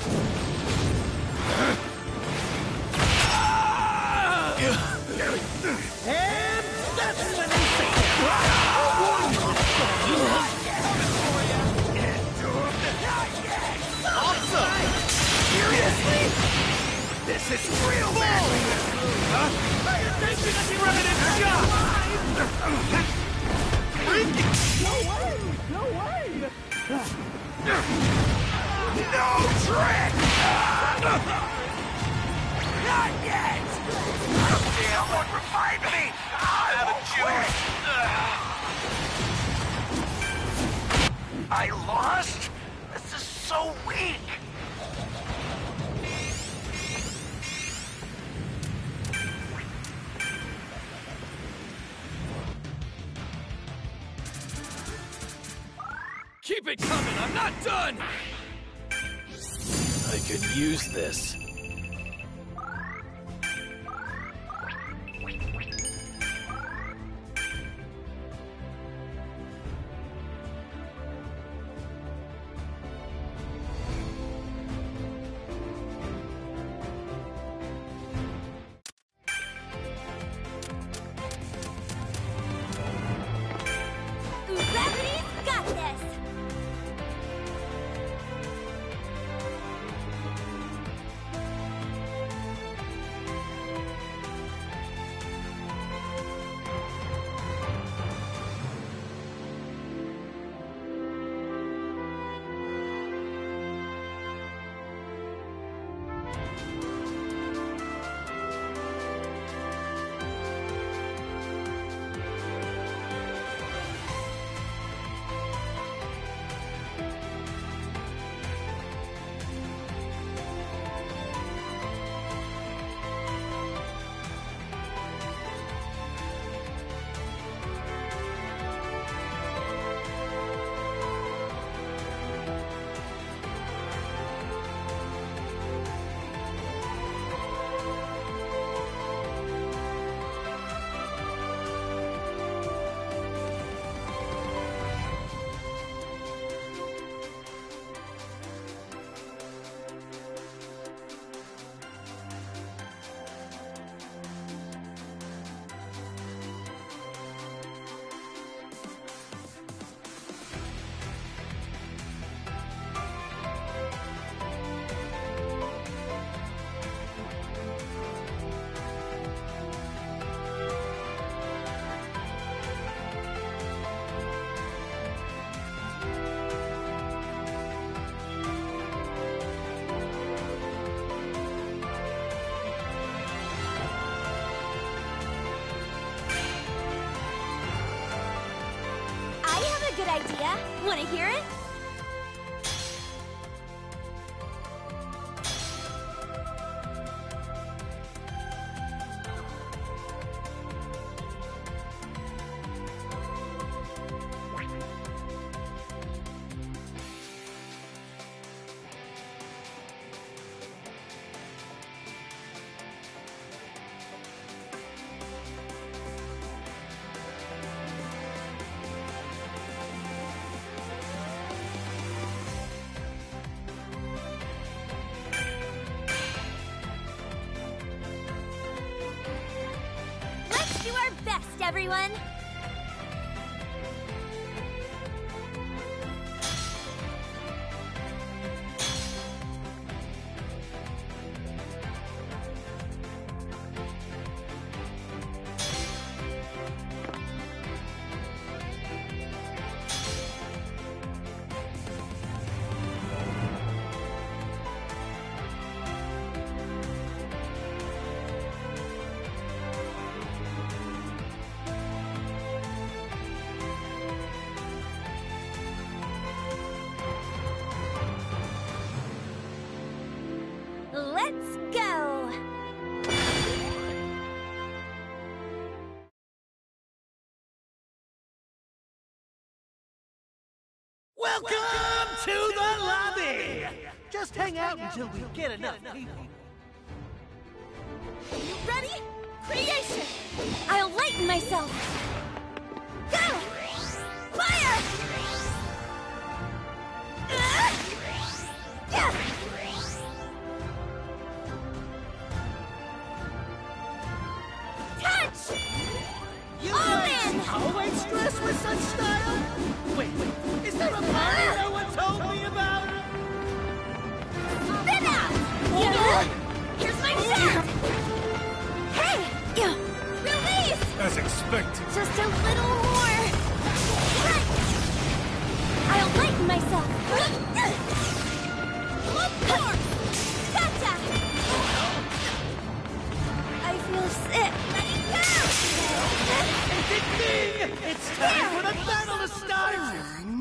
And that's the new safe area. Awesome! Seriously? This is real bad! Huh? This is primitive job! No way! No way! No trick! Not yet! Someone revive me! I have a juice! I lost? This is so weak! Keep it coming, I'm not done! I could use this. Gravity's got this! I have a good idea. Want to hear it? our best, everyone! Let's go! Welcome to the lobby! Just hang out until we get enough people. You ready? Creation! I'll lighten myself! Go! Fire! Uh! Yeah! Touch! You All guys in! always dress with such style? Wait, wait, is there a party no one told me about? Spin out! Yeah. Here's my shot! Hey! Yeah. Release! As expected. Just a little more! Right. I'll lighten myself! Of course! Gotcha! I feel sick! Let it go! Ding ding! It's time for the battle to start!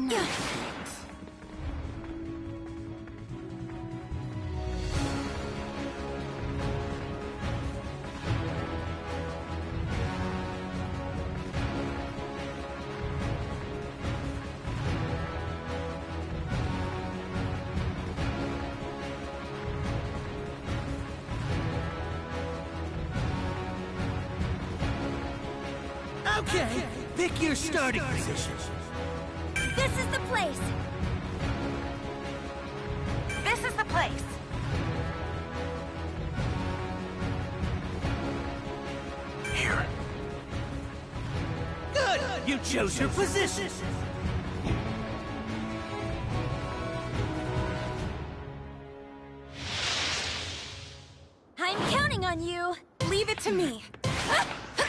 Okay, pick your starting position. This is the place! This is the place! Here. Good! You chose your position! I'm counting on you! Leave it to me! Go!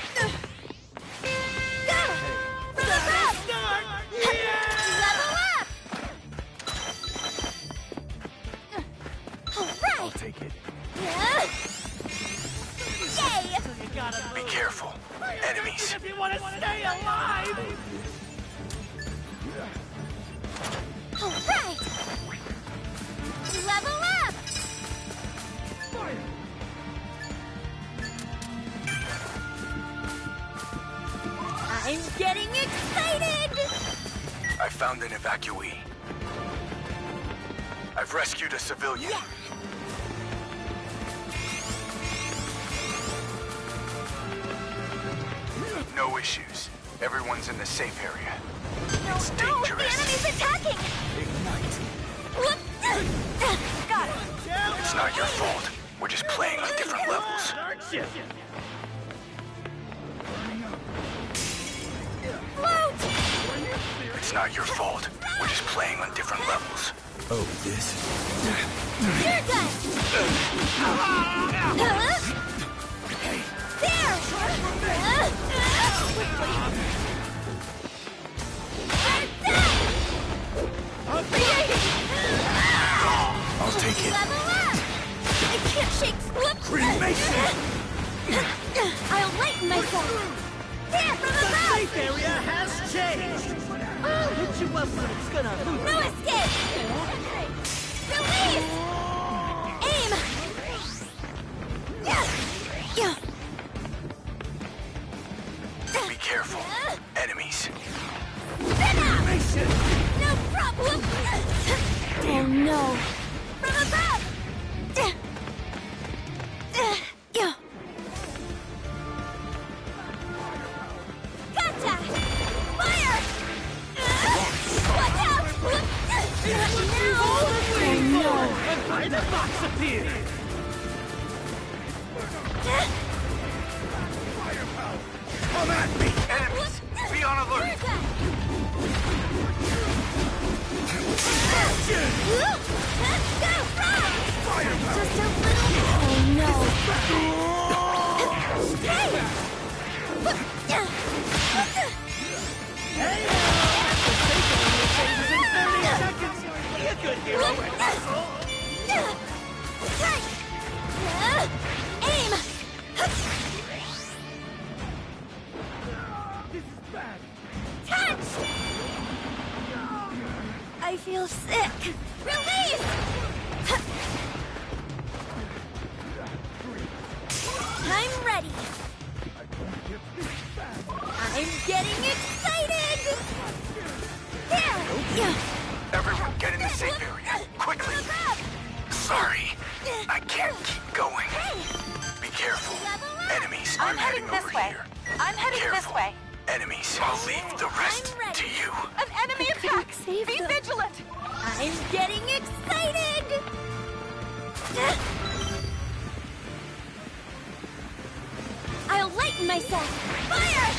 From above! Level up! Alright! I'll take it. Yay! Be careful. Enemies. If you want to stay alive! Alright! Level up! I'm getting excited! I found an evacuee. I've rescued a civilian. Yeah. No issues. Everyone's in the safe area. No, It's no, dangerous. the enemy's attacking! Ignite. Whoop. Got it! It's not your fault. We're just playing on different levels. Aren't you? Float! It's not your fault. We're just playing on different levels. Oh, this? You're done! Huh? There! Quickly! I'll take it. Level up! I can't shake... Whoop. Cremation! I'll lighten myself! There, from The above! safe area has changed! I'll hit you up when it's gonna move. No escape! Release! Aim! Yeah! Yeah! Be careful. Enemies. Spin out! No problem! Oh no! From above! Yeah! Gotcha! Fire! Watch out! Oh no! And why the box appeared? feel sick. Release! I'm ready. I'm getting excited! There! Everyone get in the safe area, quickly! Sorry, I can't keep going. Be careful. Enemies are I'm heading heading this over way. here. I'm heading Careful. this way. Enemies, I'll leave the rest to you. An enemy attack! Be vigilant! I'm getting excited! I'll lighten myself! Fire!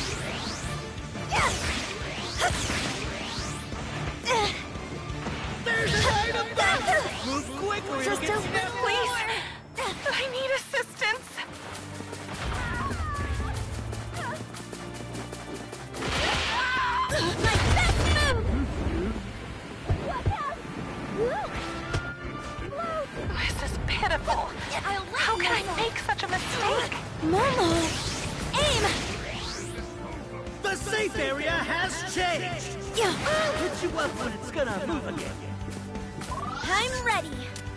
There's an item box! Move quick or it'll Just get a snapped please. more! I need assistance. My best move! This is pitiful. I'll How lighten can I myself. make such a mistake? Momo! Aim! The safe area has changed! I'll hit you up when it's gonna move again. I'm ready.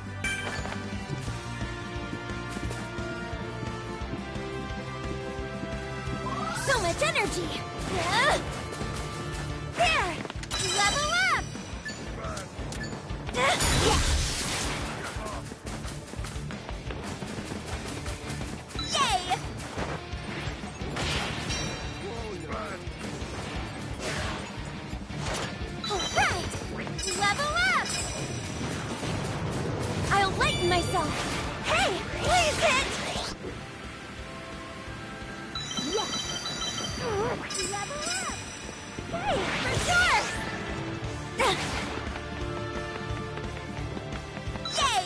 So much energy! Yeah. There! Level up! Uh, yeah. Yay! Alright! Level up! I'll lighten myself! Hey! Please hit! Yeah. Level up! Hey! For sure! Yay!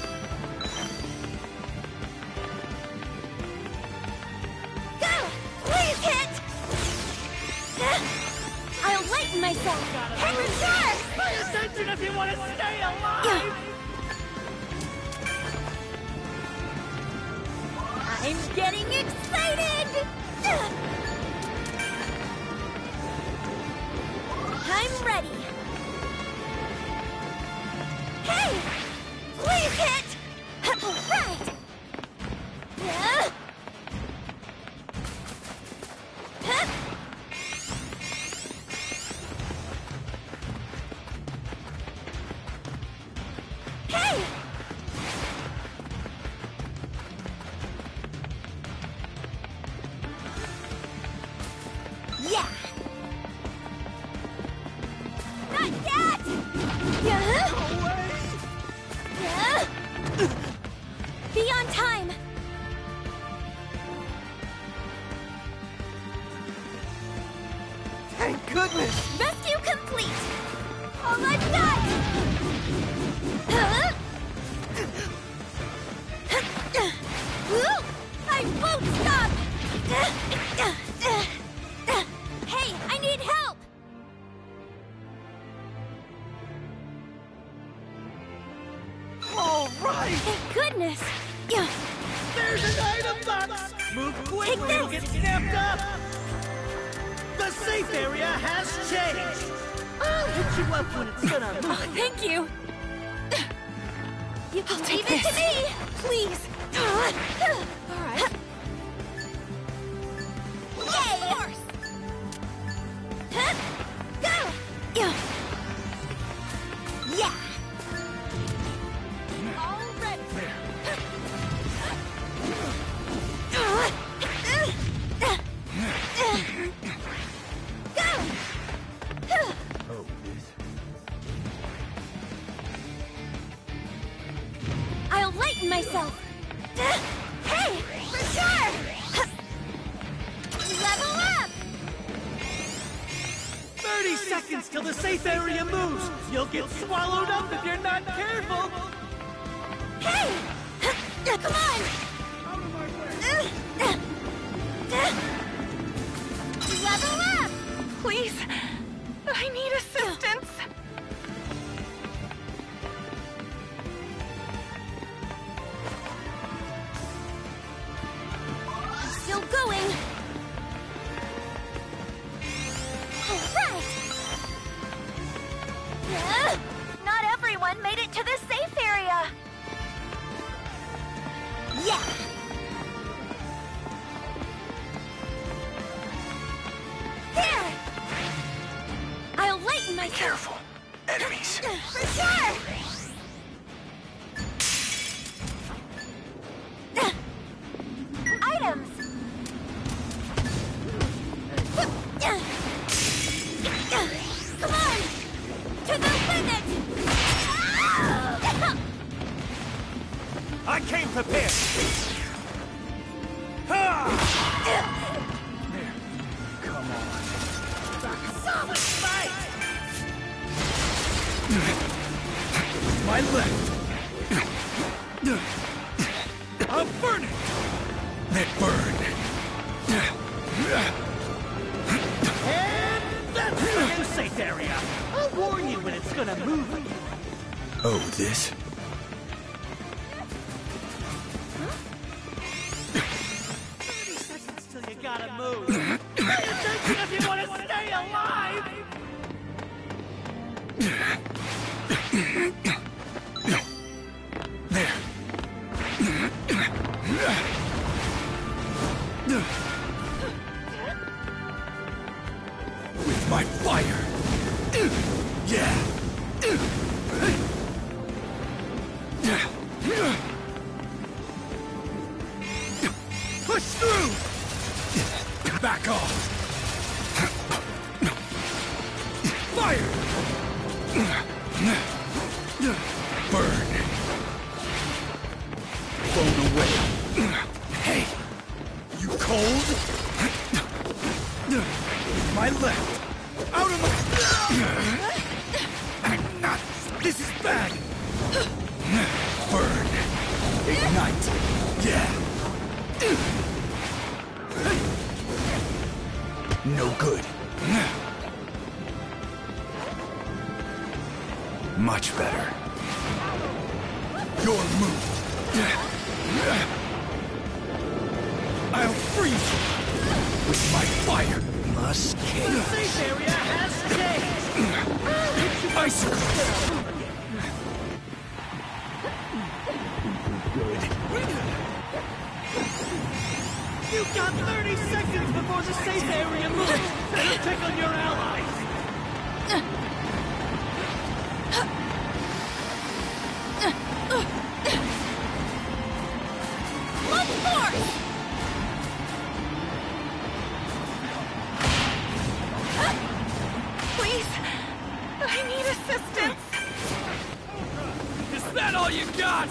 Go! Please hit! I'll lighten myself! Hey, for sure! Pay attention if you want to stay alive! I'm getting excited! I'm ready! Hey! Please hit! Right! Yeah. Huh. Hey! Yeah! Not yet! Yeah! Yeah! Be on time! Thank goodness! Rescue complete! All I've got! Huh? I won't stop! Hey, I need help! All right! Thank goodness! Yeah. There's an item box! Move quick Take or it'll this. get snapped up! The safe area has changed! I'll hit you up when it's gonna move. Oh, thank you! You can I'll leave take it to this. me! Please! Alright. Yay! Of course! Huh? Go! Yeah! Yeah! All ready! Go! Oh, this. I'll lighten myself! Hey! For sure! Level up! thirty seconds till the safe area moves! You'll get swallowed up if you're not careful! Hey! Come on! Level up! Please. I need assistance. I'm still going! Alright! Yeah! Then burn. And that's the new safe area. I'll warn you when it's gonna move again. Oh, this? thirty seconds till you gotta move. Pay attention if you want to stay alive! There. With my fire. Yeah. Push through. Back off. Fire. Burn. Blown away. Hey, you cold? With my left. Out of my... I'm not... This is bad. Burn. Ignite. Yeah. No good. Much better. Your move. I'll freeze you with my fire. Must kill. The safe area has changed. Icicle. You've got thirty seconds before the safe area moves. Better check on your allies. Let's force! Please, I need assistance. Is that all you got?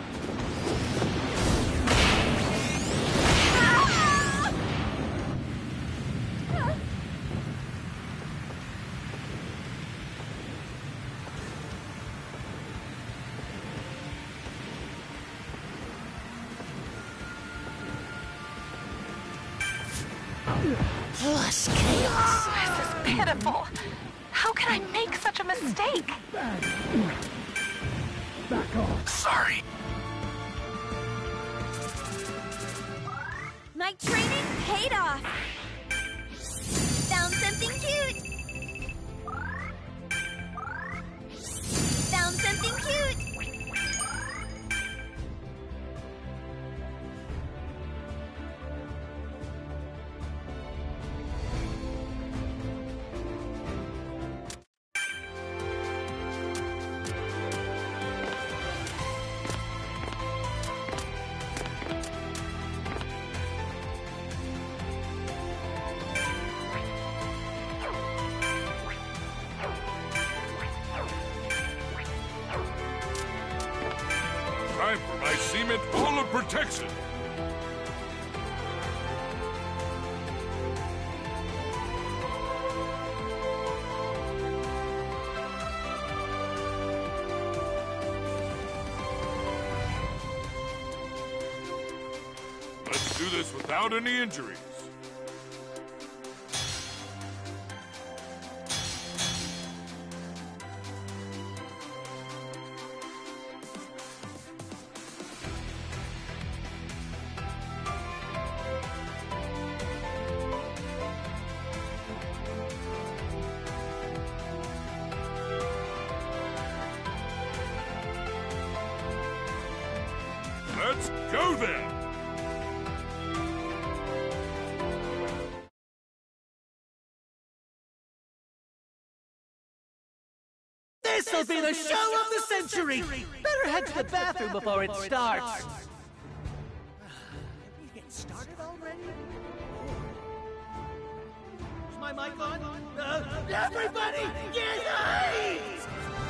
Plus chaos. This is pitiful. How can I make such a mistake? Back off. Sorry. My training paid off. Found something cute. Found something cute. Time for my cement wall of protection. Let's do this without any injuries. Let's go then! This'll be the show of the century! Better head to the bathroom before it starts! Did we get started already? Is my mic on? Uh, everybody, get hyped!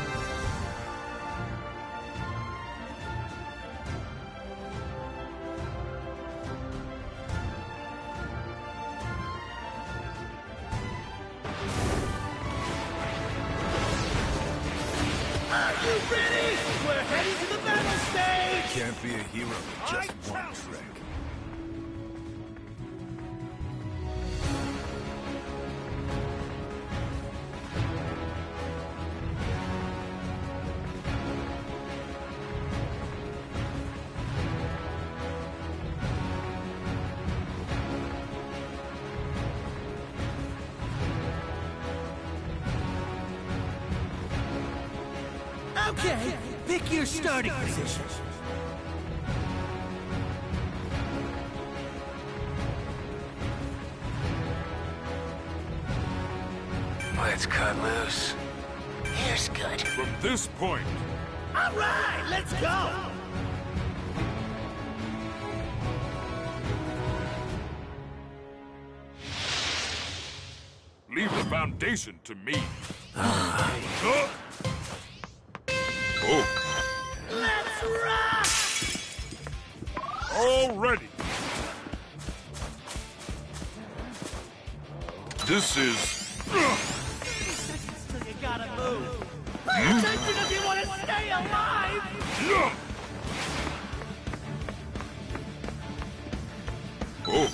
Are you ready? We're heading to the battle stage! Can't be a hero with just one trick. Okay, pick your starting position. Let's cut loose. Here's good. From this point, All right, let's go. leave the foundation to me. Oh. Oh. Let's rock! All ready. This is... thirty seconds till you gotta move. Pay attention if you want to stay alive! Oh.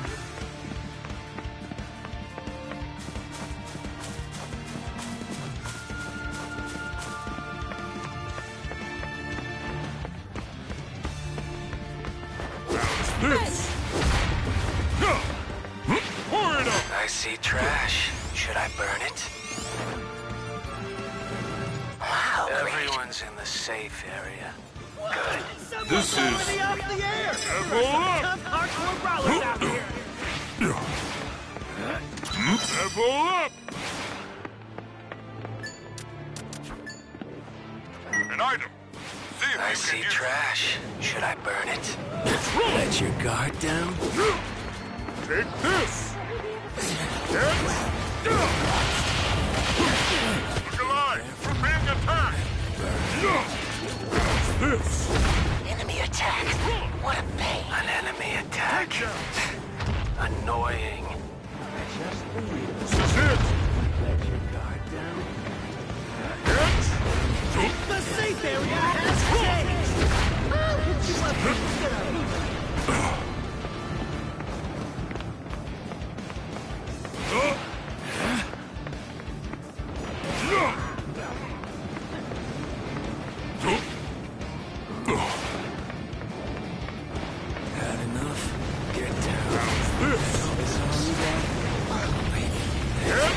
This. Pour it up. I see trash. Should I burn it? Wow, Everyone's in the safe area. Good. This is... Already off the air! Level up. Tough hardcore brawlers out here! Level up. An item. See if I you see can use trash. Should I burn it? Let your guard down. Take this! Get! Look alive! We're being attacked! This! enemy attack. What a pain. An enemy attack. Annoying. This is it! Let your guard down. Get! The safe area has changed! I'll hit you up instead of me. Had enough? Get down. This! It's all you got. Get!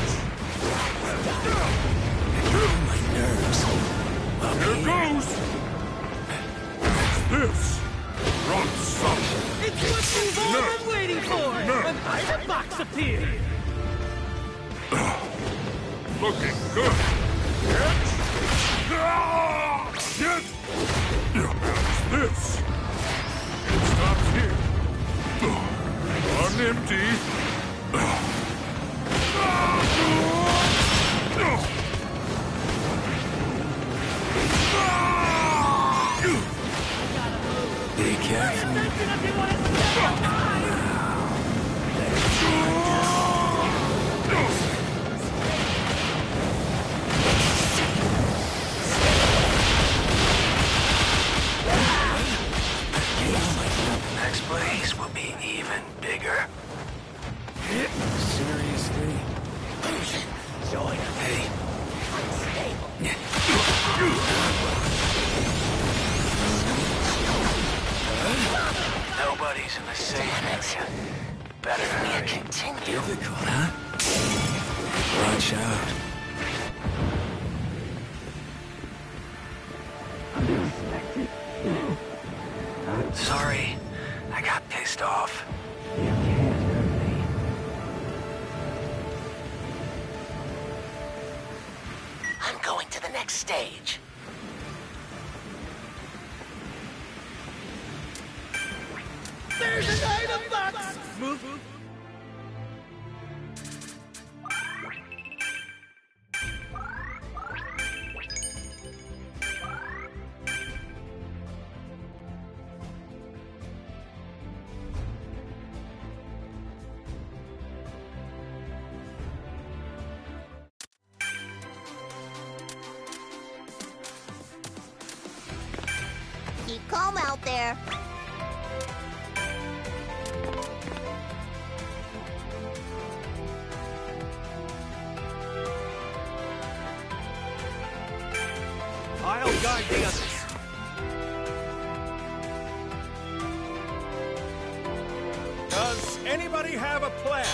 My nerves. Up Here here. goes! This! Rock something! It's what you've all No. been waiting for! No. An item box appeared! Looking good! Get! Ah! Get! How's this? It stops here. One empty. Be careful. Attention if you want to stay alive! Next blaze will be even bigger. Seriously? Join Hey. Nobody's in the safe area. Better hurry. Continue. Difficult, huh? Watch out. Sorry, I got pissed off. You can't hurt me. I'm going to the next stage. There's an item box! Move, move. Keep calm out there. I'll guide the others. Does anybody have a plan?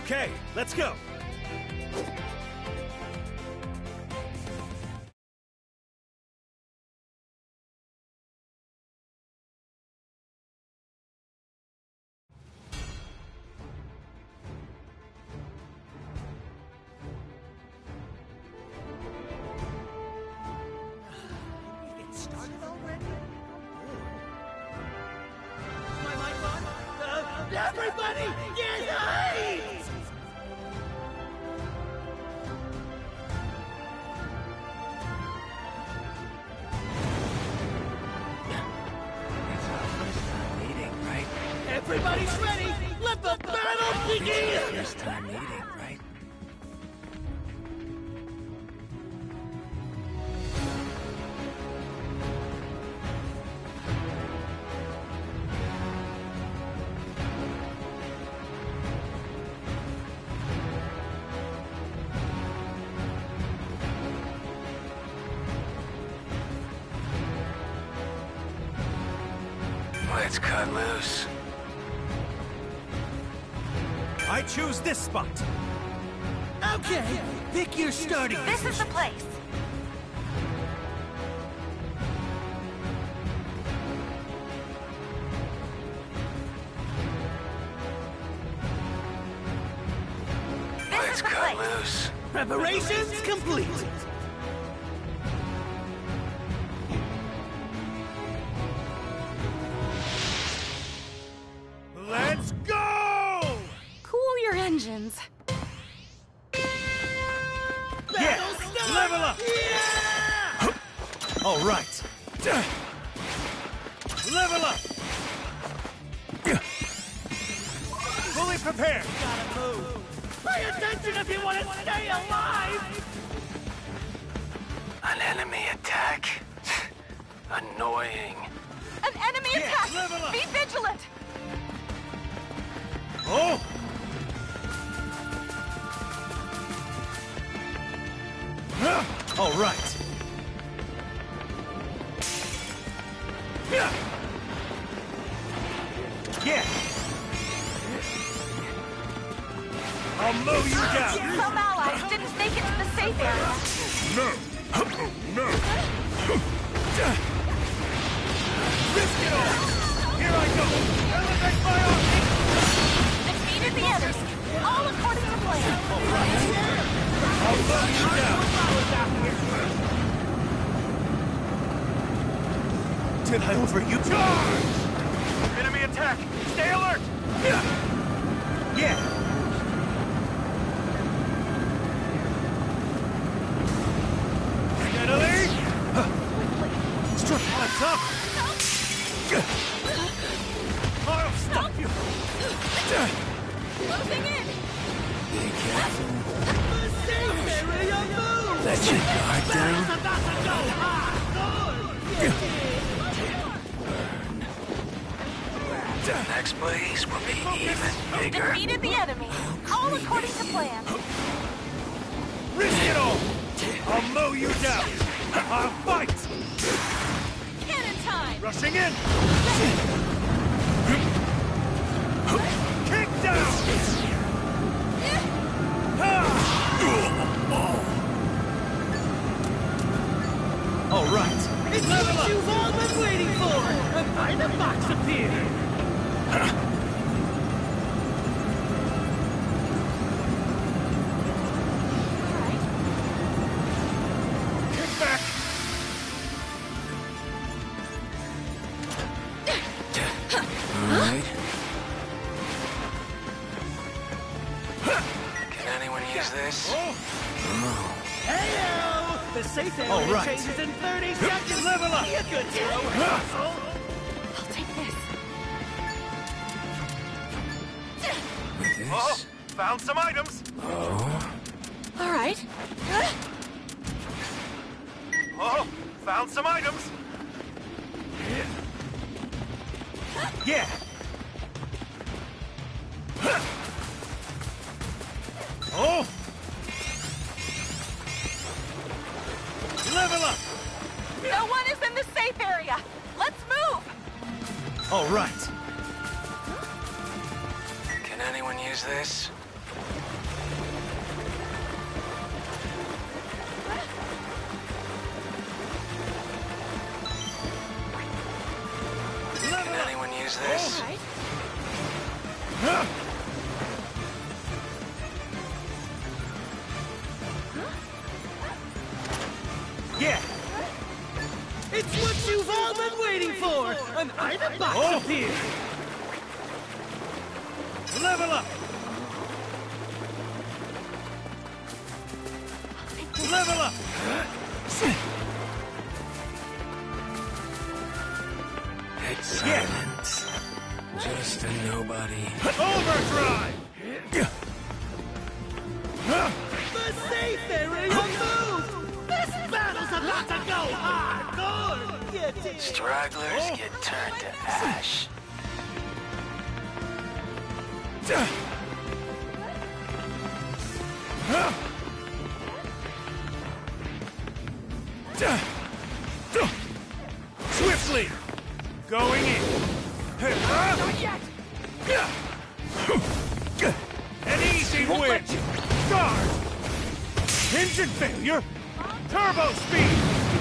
Okay, let's go. Everybody, get hyped! It's our first time meeting, right? Everybody's ready! Let the battle begin! First time meeting, right? Let's cut loose. I choose this spot. Okay, pick your starting. This is the place. This Let's is the cut place. loose. Preparations complete. Let's go! Cool your engines. Yeah! Level up! Yeah! All right. Level up! Fully prepared! Gotta move. Pay attention if you want to stay alive! An enemy attack? Annoying. An enemy Yeah, attack! level up. Be vigilant! Oh! All right. Yeah. Yeah. I'll mow you down. Some allies didn't make it to the safe area. No! No! Risk it all. Here I go. Elevate my army. Defeated the enemy. All according to plan. All right. I'll mow you down. Did I over you? Charge! Enemy attack! Stay alert! Yeah. Yeah. Steadily. Struck on top. I'll stop you. Closing in. Be careful. The safe area moves! Let your guard down. It's about to go hard! Next blaze will be even bigger. Defeated the enemy. All according to plan. Risk it all. I'll mow you down. I'll fight. Cannon time. Rushing in. Kick down. All right. It's what you've all been waiting for! A fighter box appeared! Kick back. All right. Can anyone use this? Oh. Heyo! The safe area All right. changes in thirty seconds! Level up. You could throw it, asshole! I'll take this. With this? Oh, found some items! Oh. All right. Oh, found some items! Yeah. Oh. Level up. No one is in the safe area. Let's move. All right. Can anyone use this? this? Yeah. It's what you've all been waiting for! An item box Oh. appeared! Level up. Level up. Excellent. Just a nobody. Overdrive. The safe area moved! This battle's about to go hardcore! Get it? Stragglers Oh. get turned to ash. Swiftly. Going in. Not yet! An easy win. Guard. Engine failure. Turbo speed.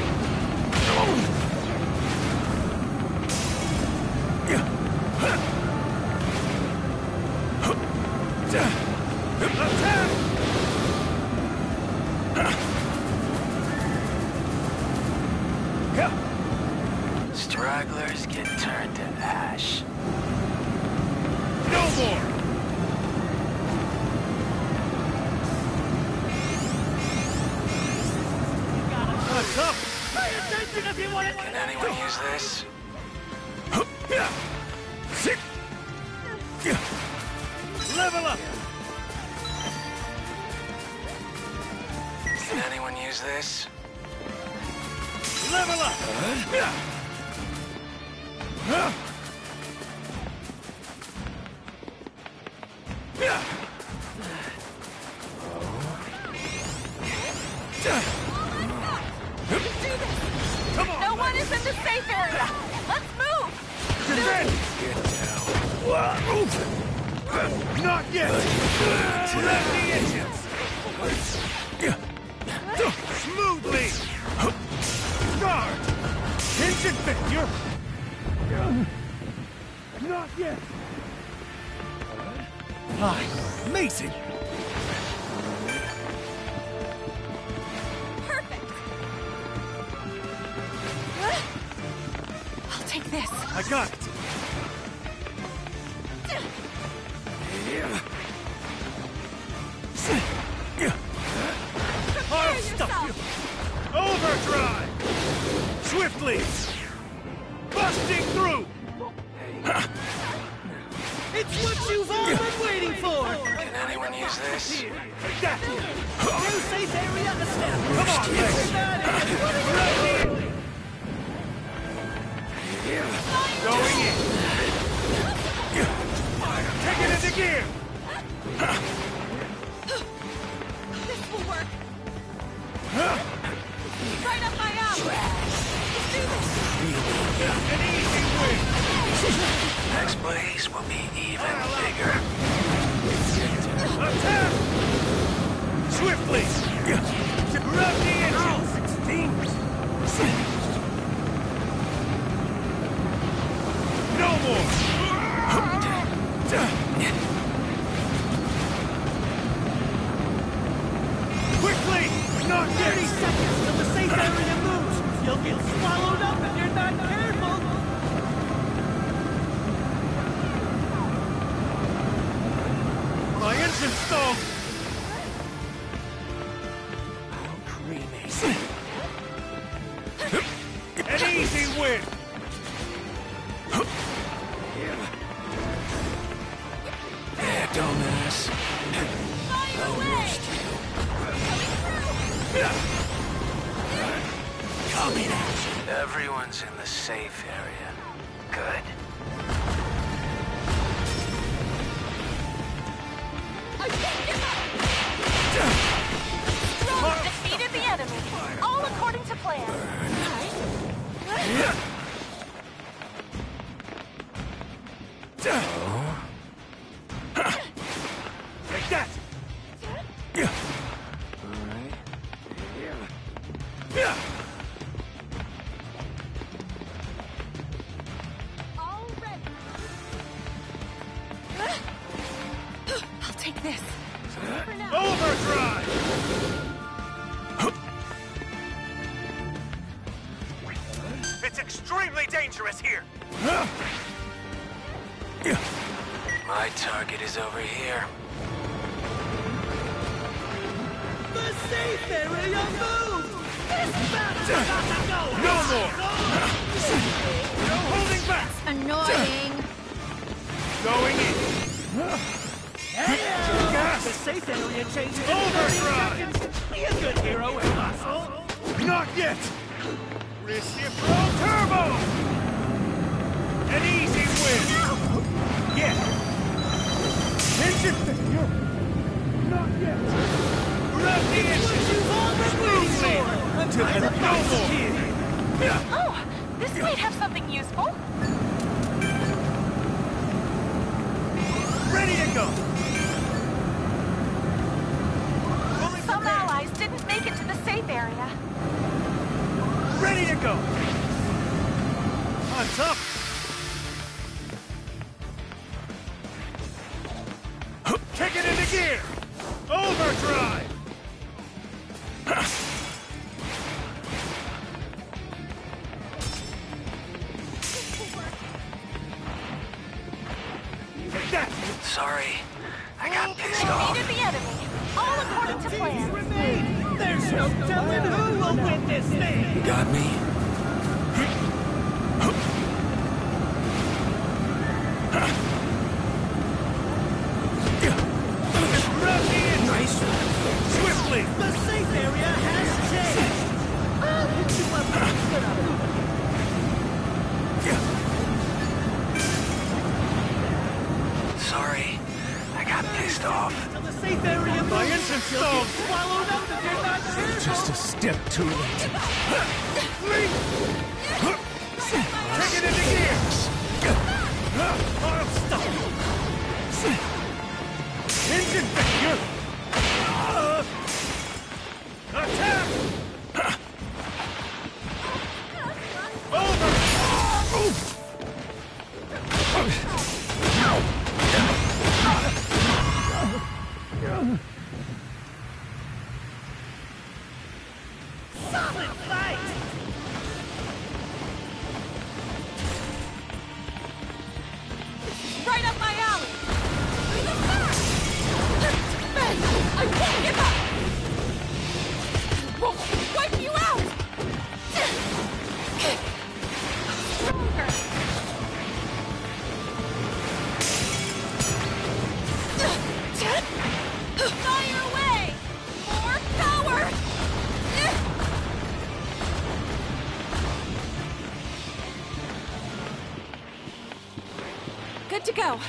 Attack. Stragglers get turned to ash. No more. What's up? Pay attention if you want it! Can anyone use this? Level up. Can anyone use this? Level up. Come on. No one is in the safe area. Let's move. Defend. Not yet. Let the engines. Smoothly. Guard. Engine failure. Not yet. Ah, amazing. Perfect. I'll take this. I got it. I'll stop you. Overdrive. Swiftly. Busting through. It's what you've all been waiting for! Can anyone use this? Take that. New safe area established! Come on, Lex. Going in. Take it into gear. This will work. Right up my alley. Let's do this. An easy win. Next blaze will be even bigger. Attack. Swiftly. Rub the engines. No more. Quickly. Not yet. thirty seconds till the safe area moves! You'll get swallowed up if you're not careful! My engine stalled. An easy win. Yeah, dumbass. Fire away. Coming at Everyone's in the safe area. Good. I can't give up. Strong defeated the enemy. All according to plan. Take that. All ready. extremely dangerous here! My target is over here. The safe area moved! This battle's about to go! No more! No holding back! Annoying. Going in! Gas! The safe area changes in thirty Overdrive! seconds! Be a good hero and hustle! Not yet! Reciprocal turbo! An easy win! Yeah! Engine failure! Not yet! Grab the engine! Smoothly! To the no more! Oh, this might have something useful. Ready to go! Some allies didn't make it to the safe area. Ready to go! On top! Kicking into gear! Overdrive! Take that! Sorry, I got pissed Defeated off. the enemy. All according to plan. Remain! There's no telling who will win this thing! You got me? Grab the engine! Nice. Swiftly! The safe area has changed! I'll hit you up with Sorry, I got pissed off. Till the safe area My moves. engine You'll stalled! get swallowed up if you're not careful! Just a step too late. Take it into gear! I'm stuck! Engine failure! Uh, attack! Over! Solid fight! Right up my alley. Ben, I won't give up. Won't wipe you out. Stronger. Fire away. More power. Good to go.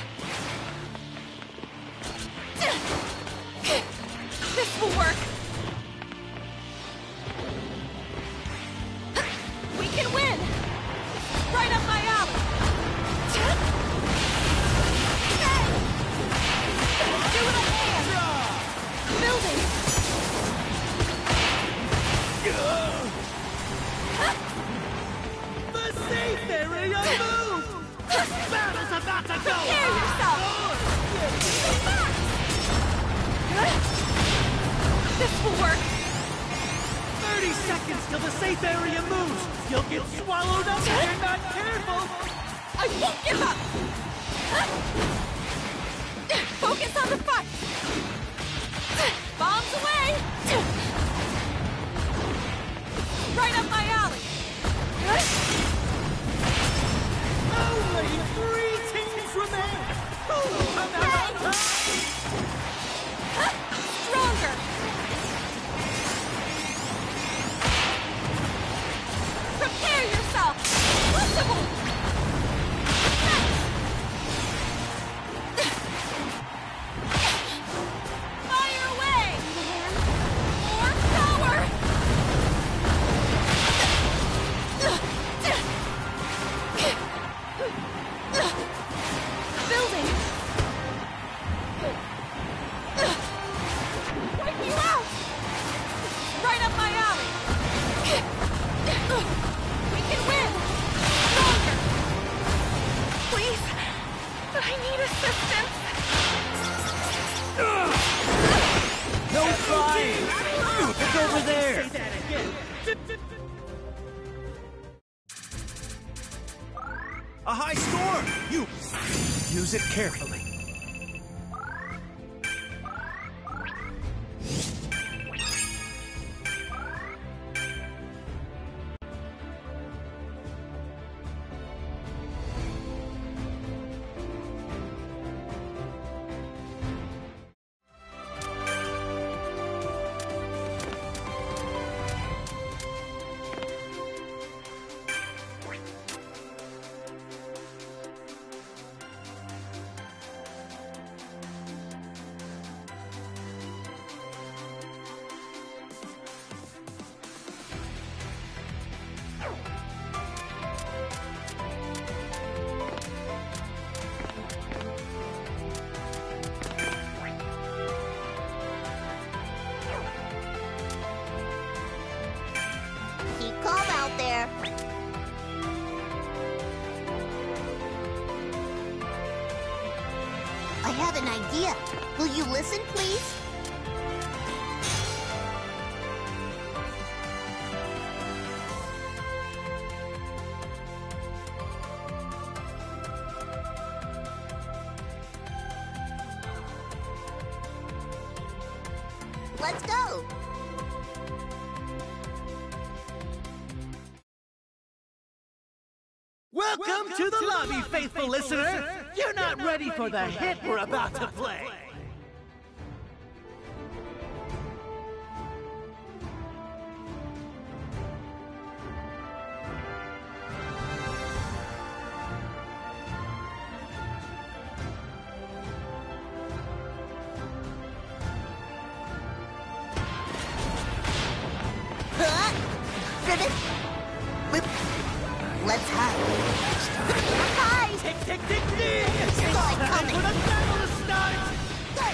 This will work. We can win. Right up my alley. Do what I can. Building. The safe area moved! This battle's about to go! Prepare yourself. This will work. thirty seconds till the safe area moves! You'll get swallowed up if you're not careful! I won't give up. Focus on the fight. Bombs away. Right up my alley. Only three teams remain! Who will run out of time? Stronger. Prepare yourself. Possible. A high score! You use it carefully. Keep calm out there. I have an idea. Will you listen, please? Let's go. Welcome to the lobby, faithful listener! You're not ready for the hit we're about to play! Huh? Ribbit. Whip. Let's hide. Hide! Tick, tick, tick, tick! It's not Time coming. for the battle to start! Good.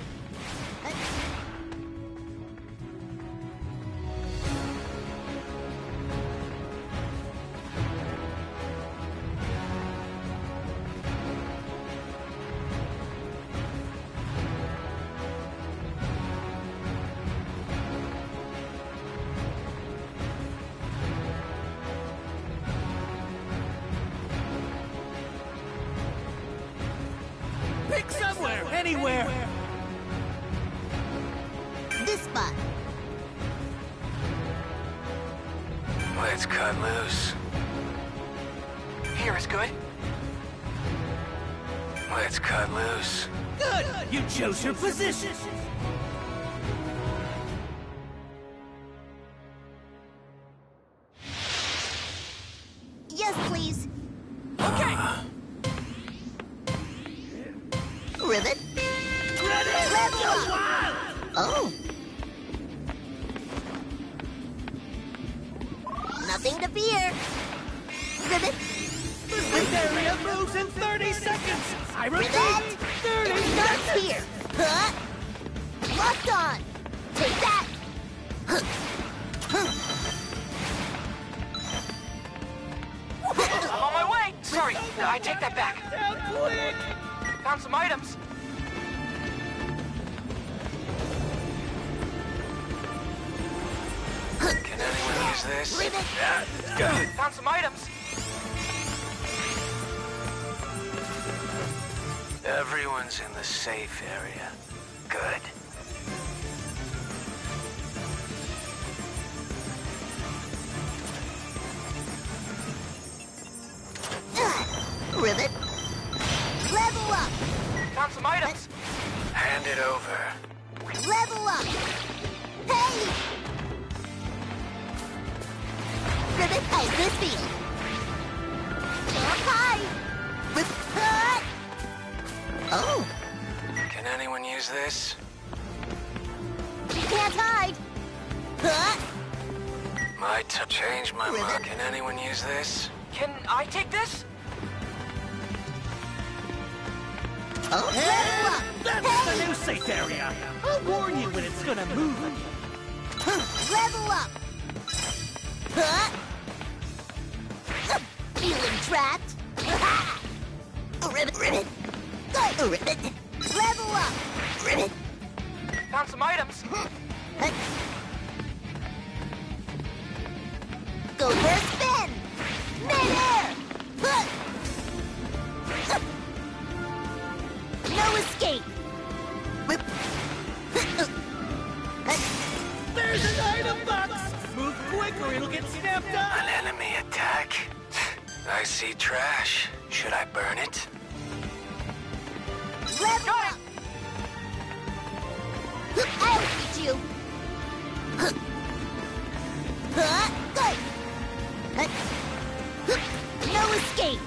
Pick somewhere, anywhere! This spot. Let's cut loose. Here is good. Let's cut loose. Good! You chose your position! Yes, please. Okay. Ribbit. Level up. Oh. Nothing to fear. Ribbit. This area moves in thirty seconds! I repeat, Ribbit. thirty It starts seconds! here. Huh? Locked on. Take that. Huh. Huh. I'm on my way! Sorry, I take that back. Down quick! Found some items. Can anyone use this? Ribbit. Found some items. Everyone's in the safe area. Good. Ribbit. Level up. Found some items. Hand it over. Level up. Hey. Ribbit, how's this feel? Up high. With cut. Oh, Can anyone use this? you can't hide. Huh? My t- change my Ribbit. mind. Can anyone use this? Can I take this? Oh, level up. That's Hey. the new safe area! I'll warn you when it's gonna move again. Level up. Huh? Feeling trapped? Ribbit, ribbit. Go, ribbit. Level up. Ribbit. Found some items. Huh? Go for a spin. Mid-air. Huh. escape! There's an item box! Move quick or it'll get snapped up! An enemy attack. I see trash. Should I burn it? Level up! I'll beat you! No escape!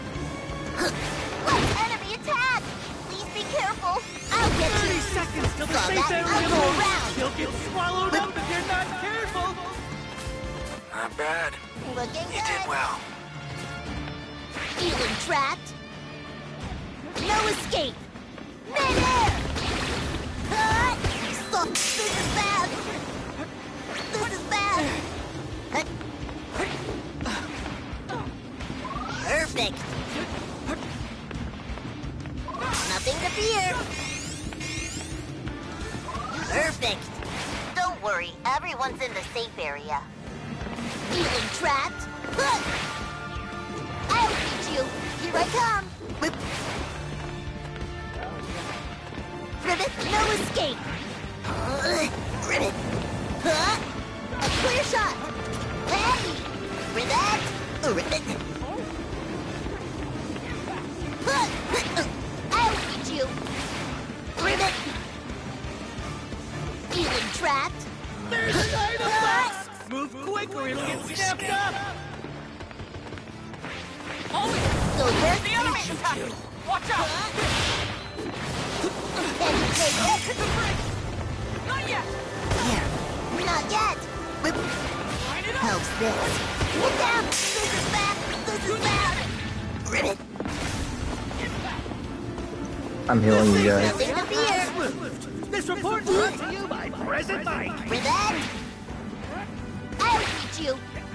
Enemy attack! Please be careful! I'll get thirty you! seconds till the Saw safe that? area I'll go moves. around. You'll get swallowed up if you're not careful! Not bad. Looking You good! did well. Feeling trapped? No escape! Mid-air! Ah! So, this is bad! This is bad! Perfect! Nothing to fear! Perfect! Don't worry, everyone's in the safe area. Feeling trapped? Huh. I'll beat you! Here I come! Ribbit, no escape! Uh, Ribbit! Huh? A clear shot! Hey! Ribbit! Ribbit! Huh. I'll beat you! Ribbit! Feeling trapped? There's an item box! Move quick or it'll get snapped up! Holy! So where's The enemy's attacking! Watch out! Can you take it? Hit the brakes! Not yet! Here. Not yet! Line it up! Helps this. Get down! This is bad! This is bad! Ribbit! I'm healing you guys. Nothing to fear! This report brought to you by Present Mike! Ribbit! I'll beat you!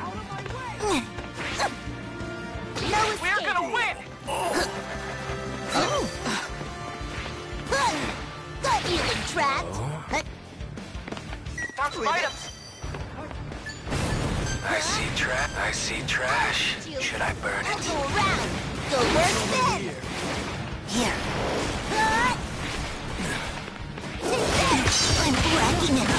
No escape! We're gonna win! Oh! Got feeling trapped! Found some items! I see tra- I see trash. Should I burn I'll it? go around! So where's Finn? Here. Huh? Take this! I'm wrecking it!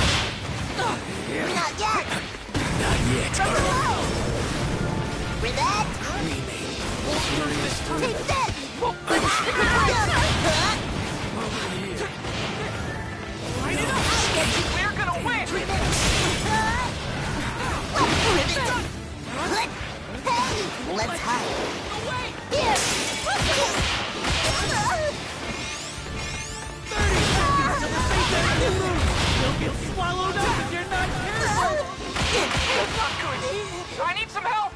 Not yet! Not yet. From below! Ribbit! Take this! Huh? Line it up! I'll get you! We're gonna win! Ribbit! Huh? Ribbit! Hey! Let's hide! Away! Here! thirty seconds till the safe area moves. You'll get swallowed up if you're not careful. That's not good! I need some help!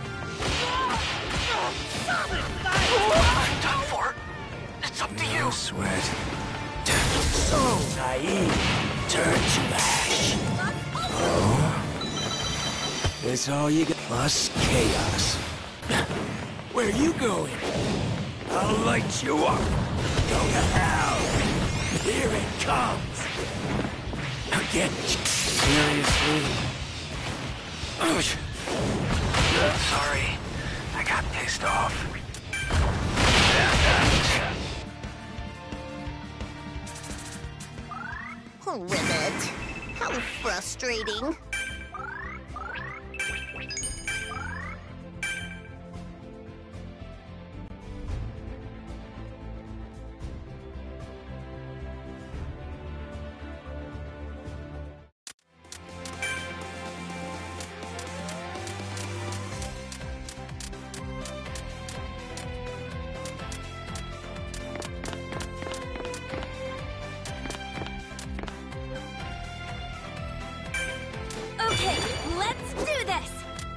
I'm done for. It's up to you. Sweat. So naive. Turn to ash. Oh. It's all you got. Plus chaos. Where you going? I'll light you up. Go to hell. Here it comes. Again. Seriously? Oh, sorry. I got pissed off. Oh, Ribbit. How frustrating. Okay, let's do this!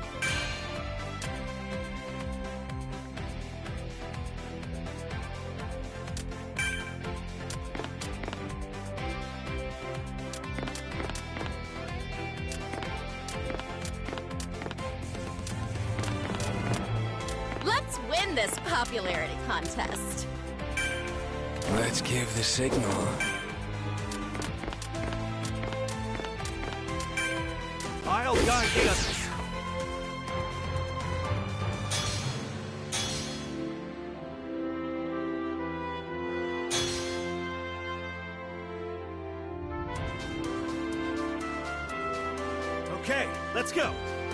Let's win this popularity contest. Let's give the signal. I'll guide the others. Okay, let's go.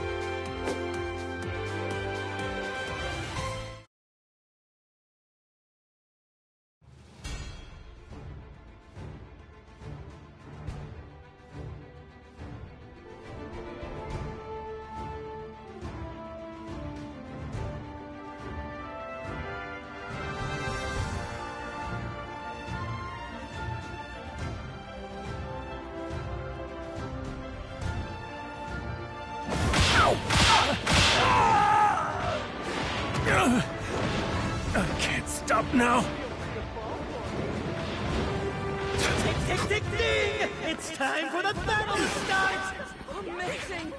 I can't stop now. Tick, tick, tick, ding! It's time for the battle to start! Amazing!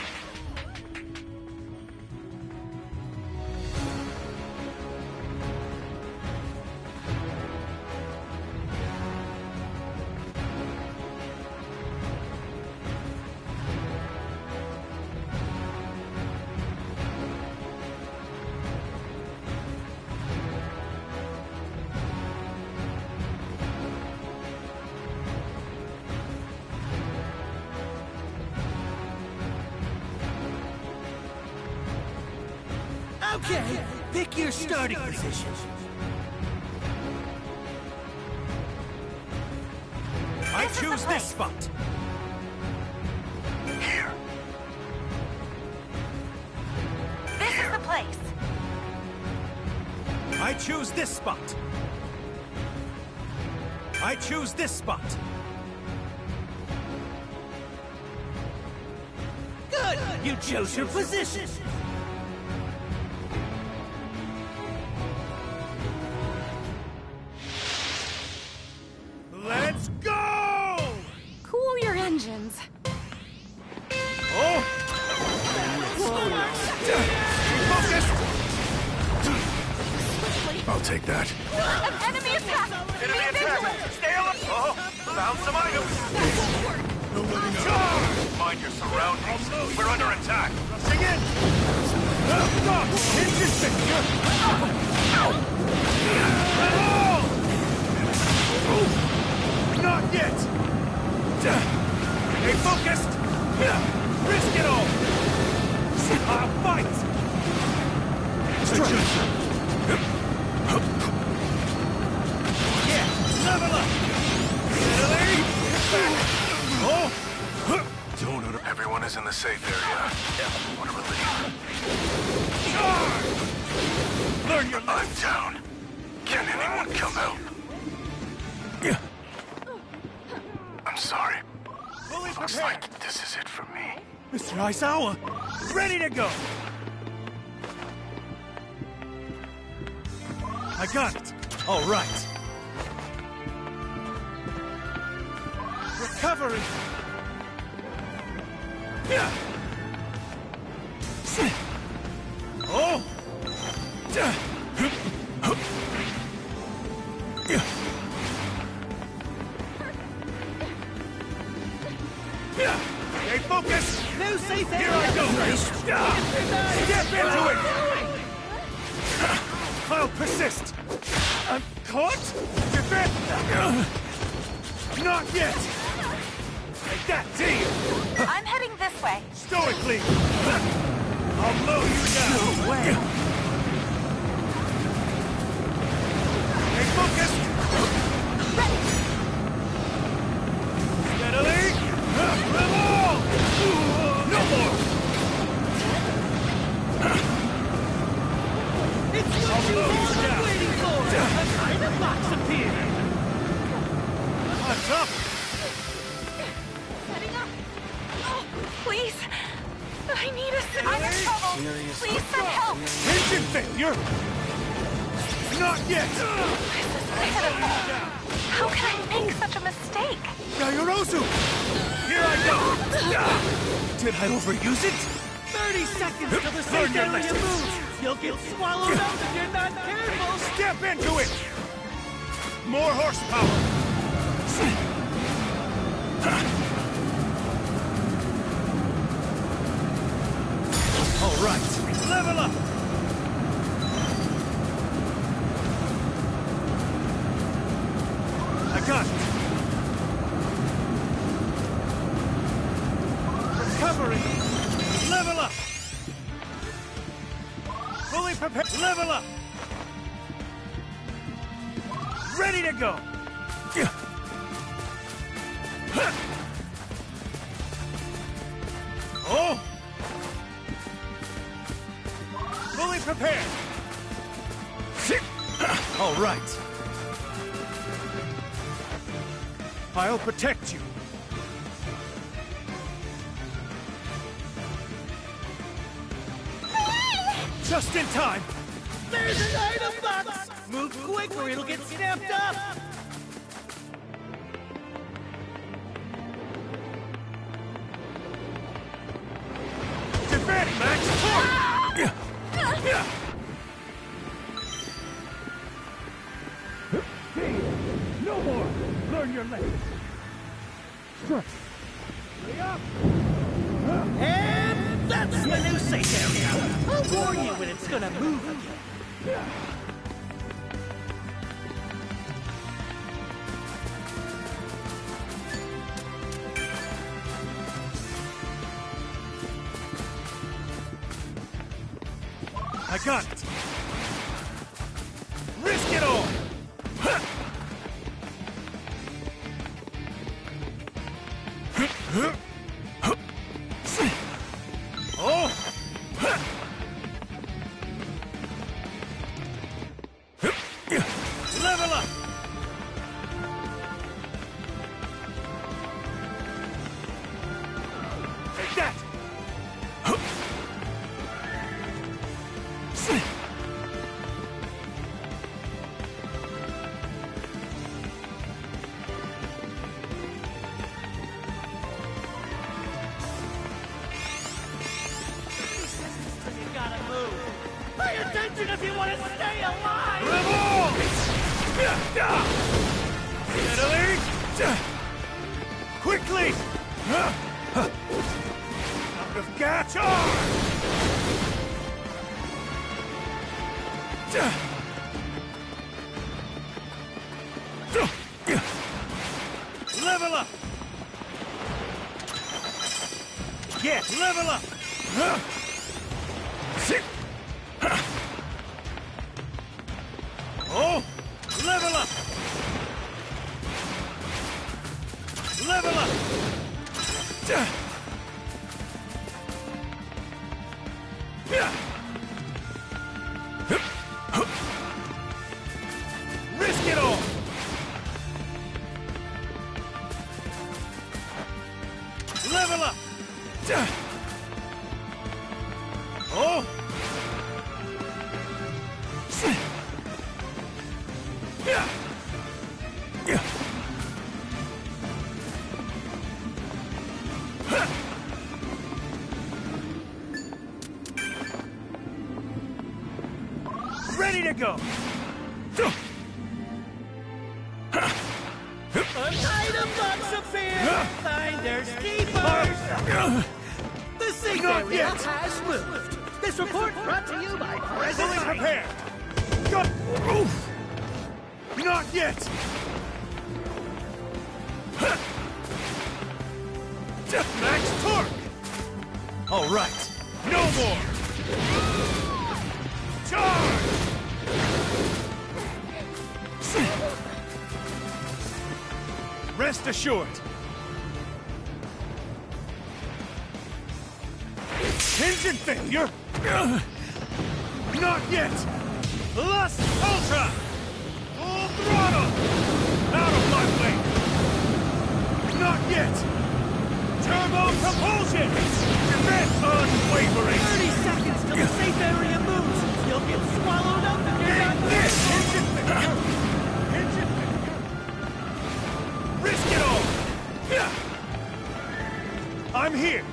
Okay, pick your starting position. I choose this spot. Here. This is the place. I choose this spot. I choose this spot. Good! You chose your position. Let's go! Cool your engines. Oh! Focus! I'll take that. An enemy attack! Enemy Be attack! vigilant! Stay alert! Oh, found some items! Charge! Mind your surroundings. We're under attack. Sing in! Stop! Interesting! Not yet! Stay focused! Risk it all! I'll fight! Yeah! Level up! Steadily! Back! Oh! Don't under- Everyone is in the safe area. What a relief. Charge! Learn your I'm down. Can anyone come help? Yeah. I'm sorry. Fully Looks prepared. like this is it for me. Mister Aizawa, ready to go. I got it. All right. Recovery. Yeah. Oh. Yeah. Yeah. Stay focused. No safe Here area. I go. Step into it. I'll persist. I'm caught. Defend. Not yet. Take that, team. I'm heading this way. Stoically. I'll mow you down. No way. Stay focused. Steadily. Revolve. No more. It's what I'll you mow you all down. been waiting for! A diamond box appeared! On top. Setting up. Oh, please. I need a sip. I'm in trouble. Please send help. Engine failure. Not yet. Pitiful. How can I make such a mistake? Yayorozu. Here I go. Did I overuse it? thirty seconds till the Learn safe your area lessons. moves! You'll get swallowed up if you're not careful! Step into it. More horsepower. All right. Level up. I got it. Recovery. Level up! Ready to go! Oh! Fully prepared! All right. I'll protect you. Just in time! There's an item box! Move quick or it'll get stamped up! Defend, Max! Forward! No more! Learn your lesson! Lay up! And that's the new safe area! I'll warn you when it's gonna move again. I got it! Risk it all! Oh! Level up! Take that! Pay attention if you want to stay alive! Revolve! Steadily! Quickly! Out of gas! Level up! Yes, level up! Oh! Level up! Level up! Risk it all! Level up! Oh! Ready to go! An item box appeared! Finders keepers! The safe Not area yet. has moved! This report brought to you by Fully President prepared! Go! Oof! Not yet! Max torque! All right, no more! Charge! Rest assured. Engine failure? Not yet! Lust Ultra! Full throttle! Out of my way! Not yet! Turbo propulsion! Defense unwavering! thirty seconds till the safe area moves! You'll get swallowed up if you're not This engine failure! Engine failure! Risk it all! I'm here!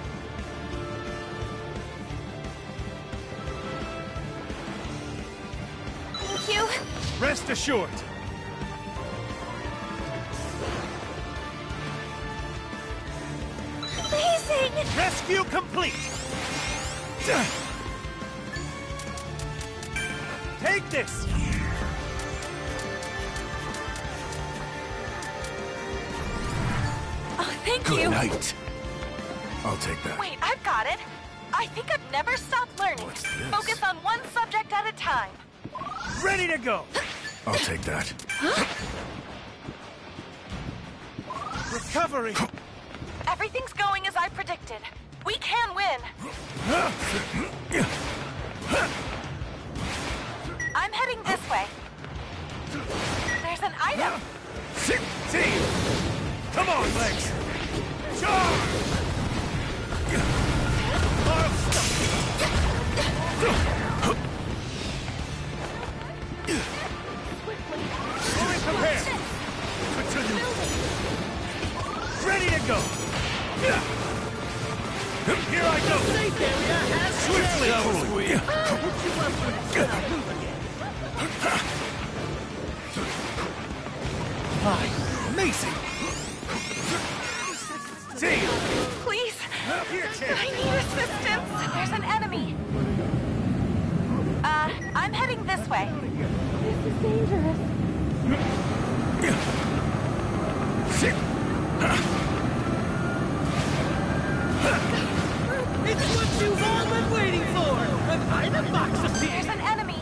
Thank you. Rest assured. Amazing! Rescue complete! Take this! Oh, thank Good you. night. I'll take that. Wait, I've got it. I think I've never stopped learning. What's this? Focus on one subject at a time. Ready to go! I'll take that. Recovery! Everything's going as I predicted. We can win. I'm heading this way. There's an item. See! Come on, Lex! Charge! Fully prepared! Continue! Ready to go! Here I go! Safe area has Swiftly! Hi, Macy! See! Please. Here, kid! I need assistance. There's an enemy. Uh, I'm heading this way. This is dangerous. It's what you've all been waiting for! An item box appears! There's an enemy.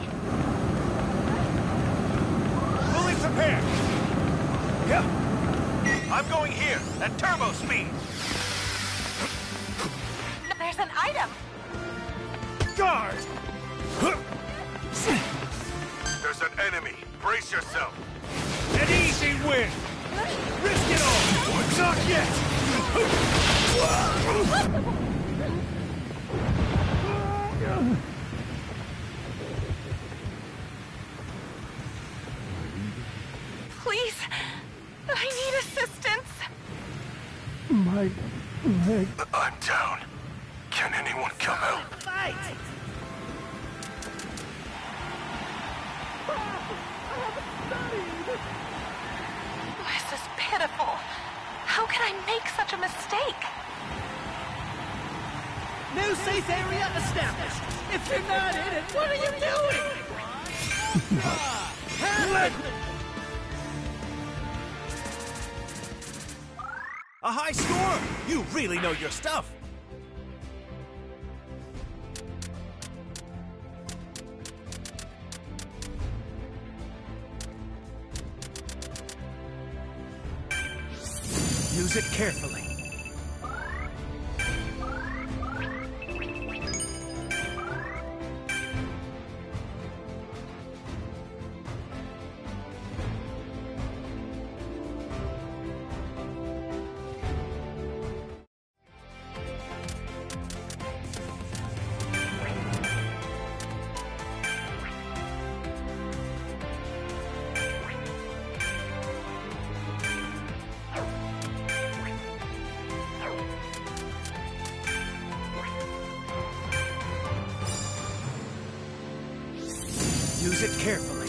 Fully prepared! Yeah. I'm going here, at turbo speed. There's an item. Guard! There's an enemy. Brace yourself. An easy win! Risk it all! Not yet! Please. I need assistance. My leg. I'm down. Can anyone come help? Fight! This is pitiful. How can I make such a mistake? New safe area established. If you're not in it, what are you doing? Let A high score! You really know your stuff. Use it carefully. Use it carefully.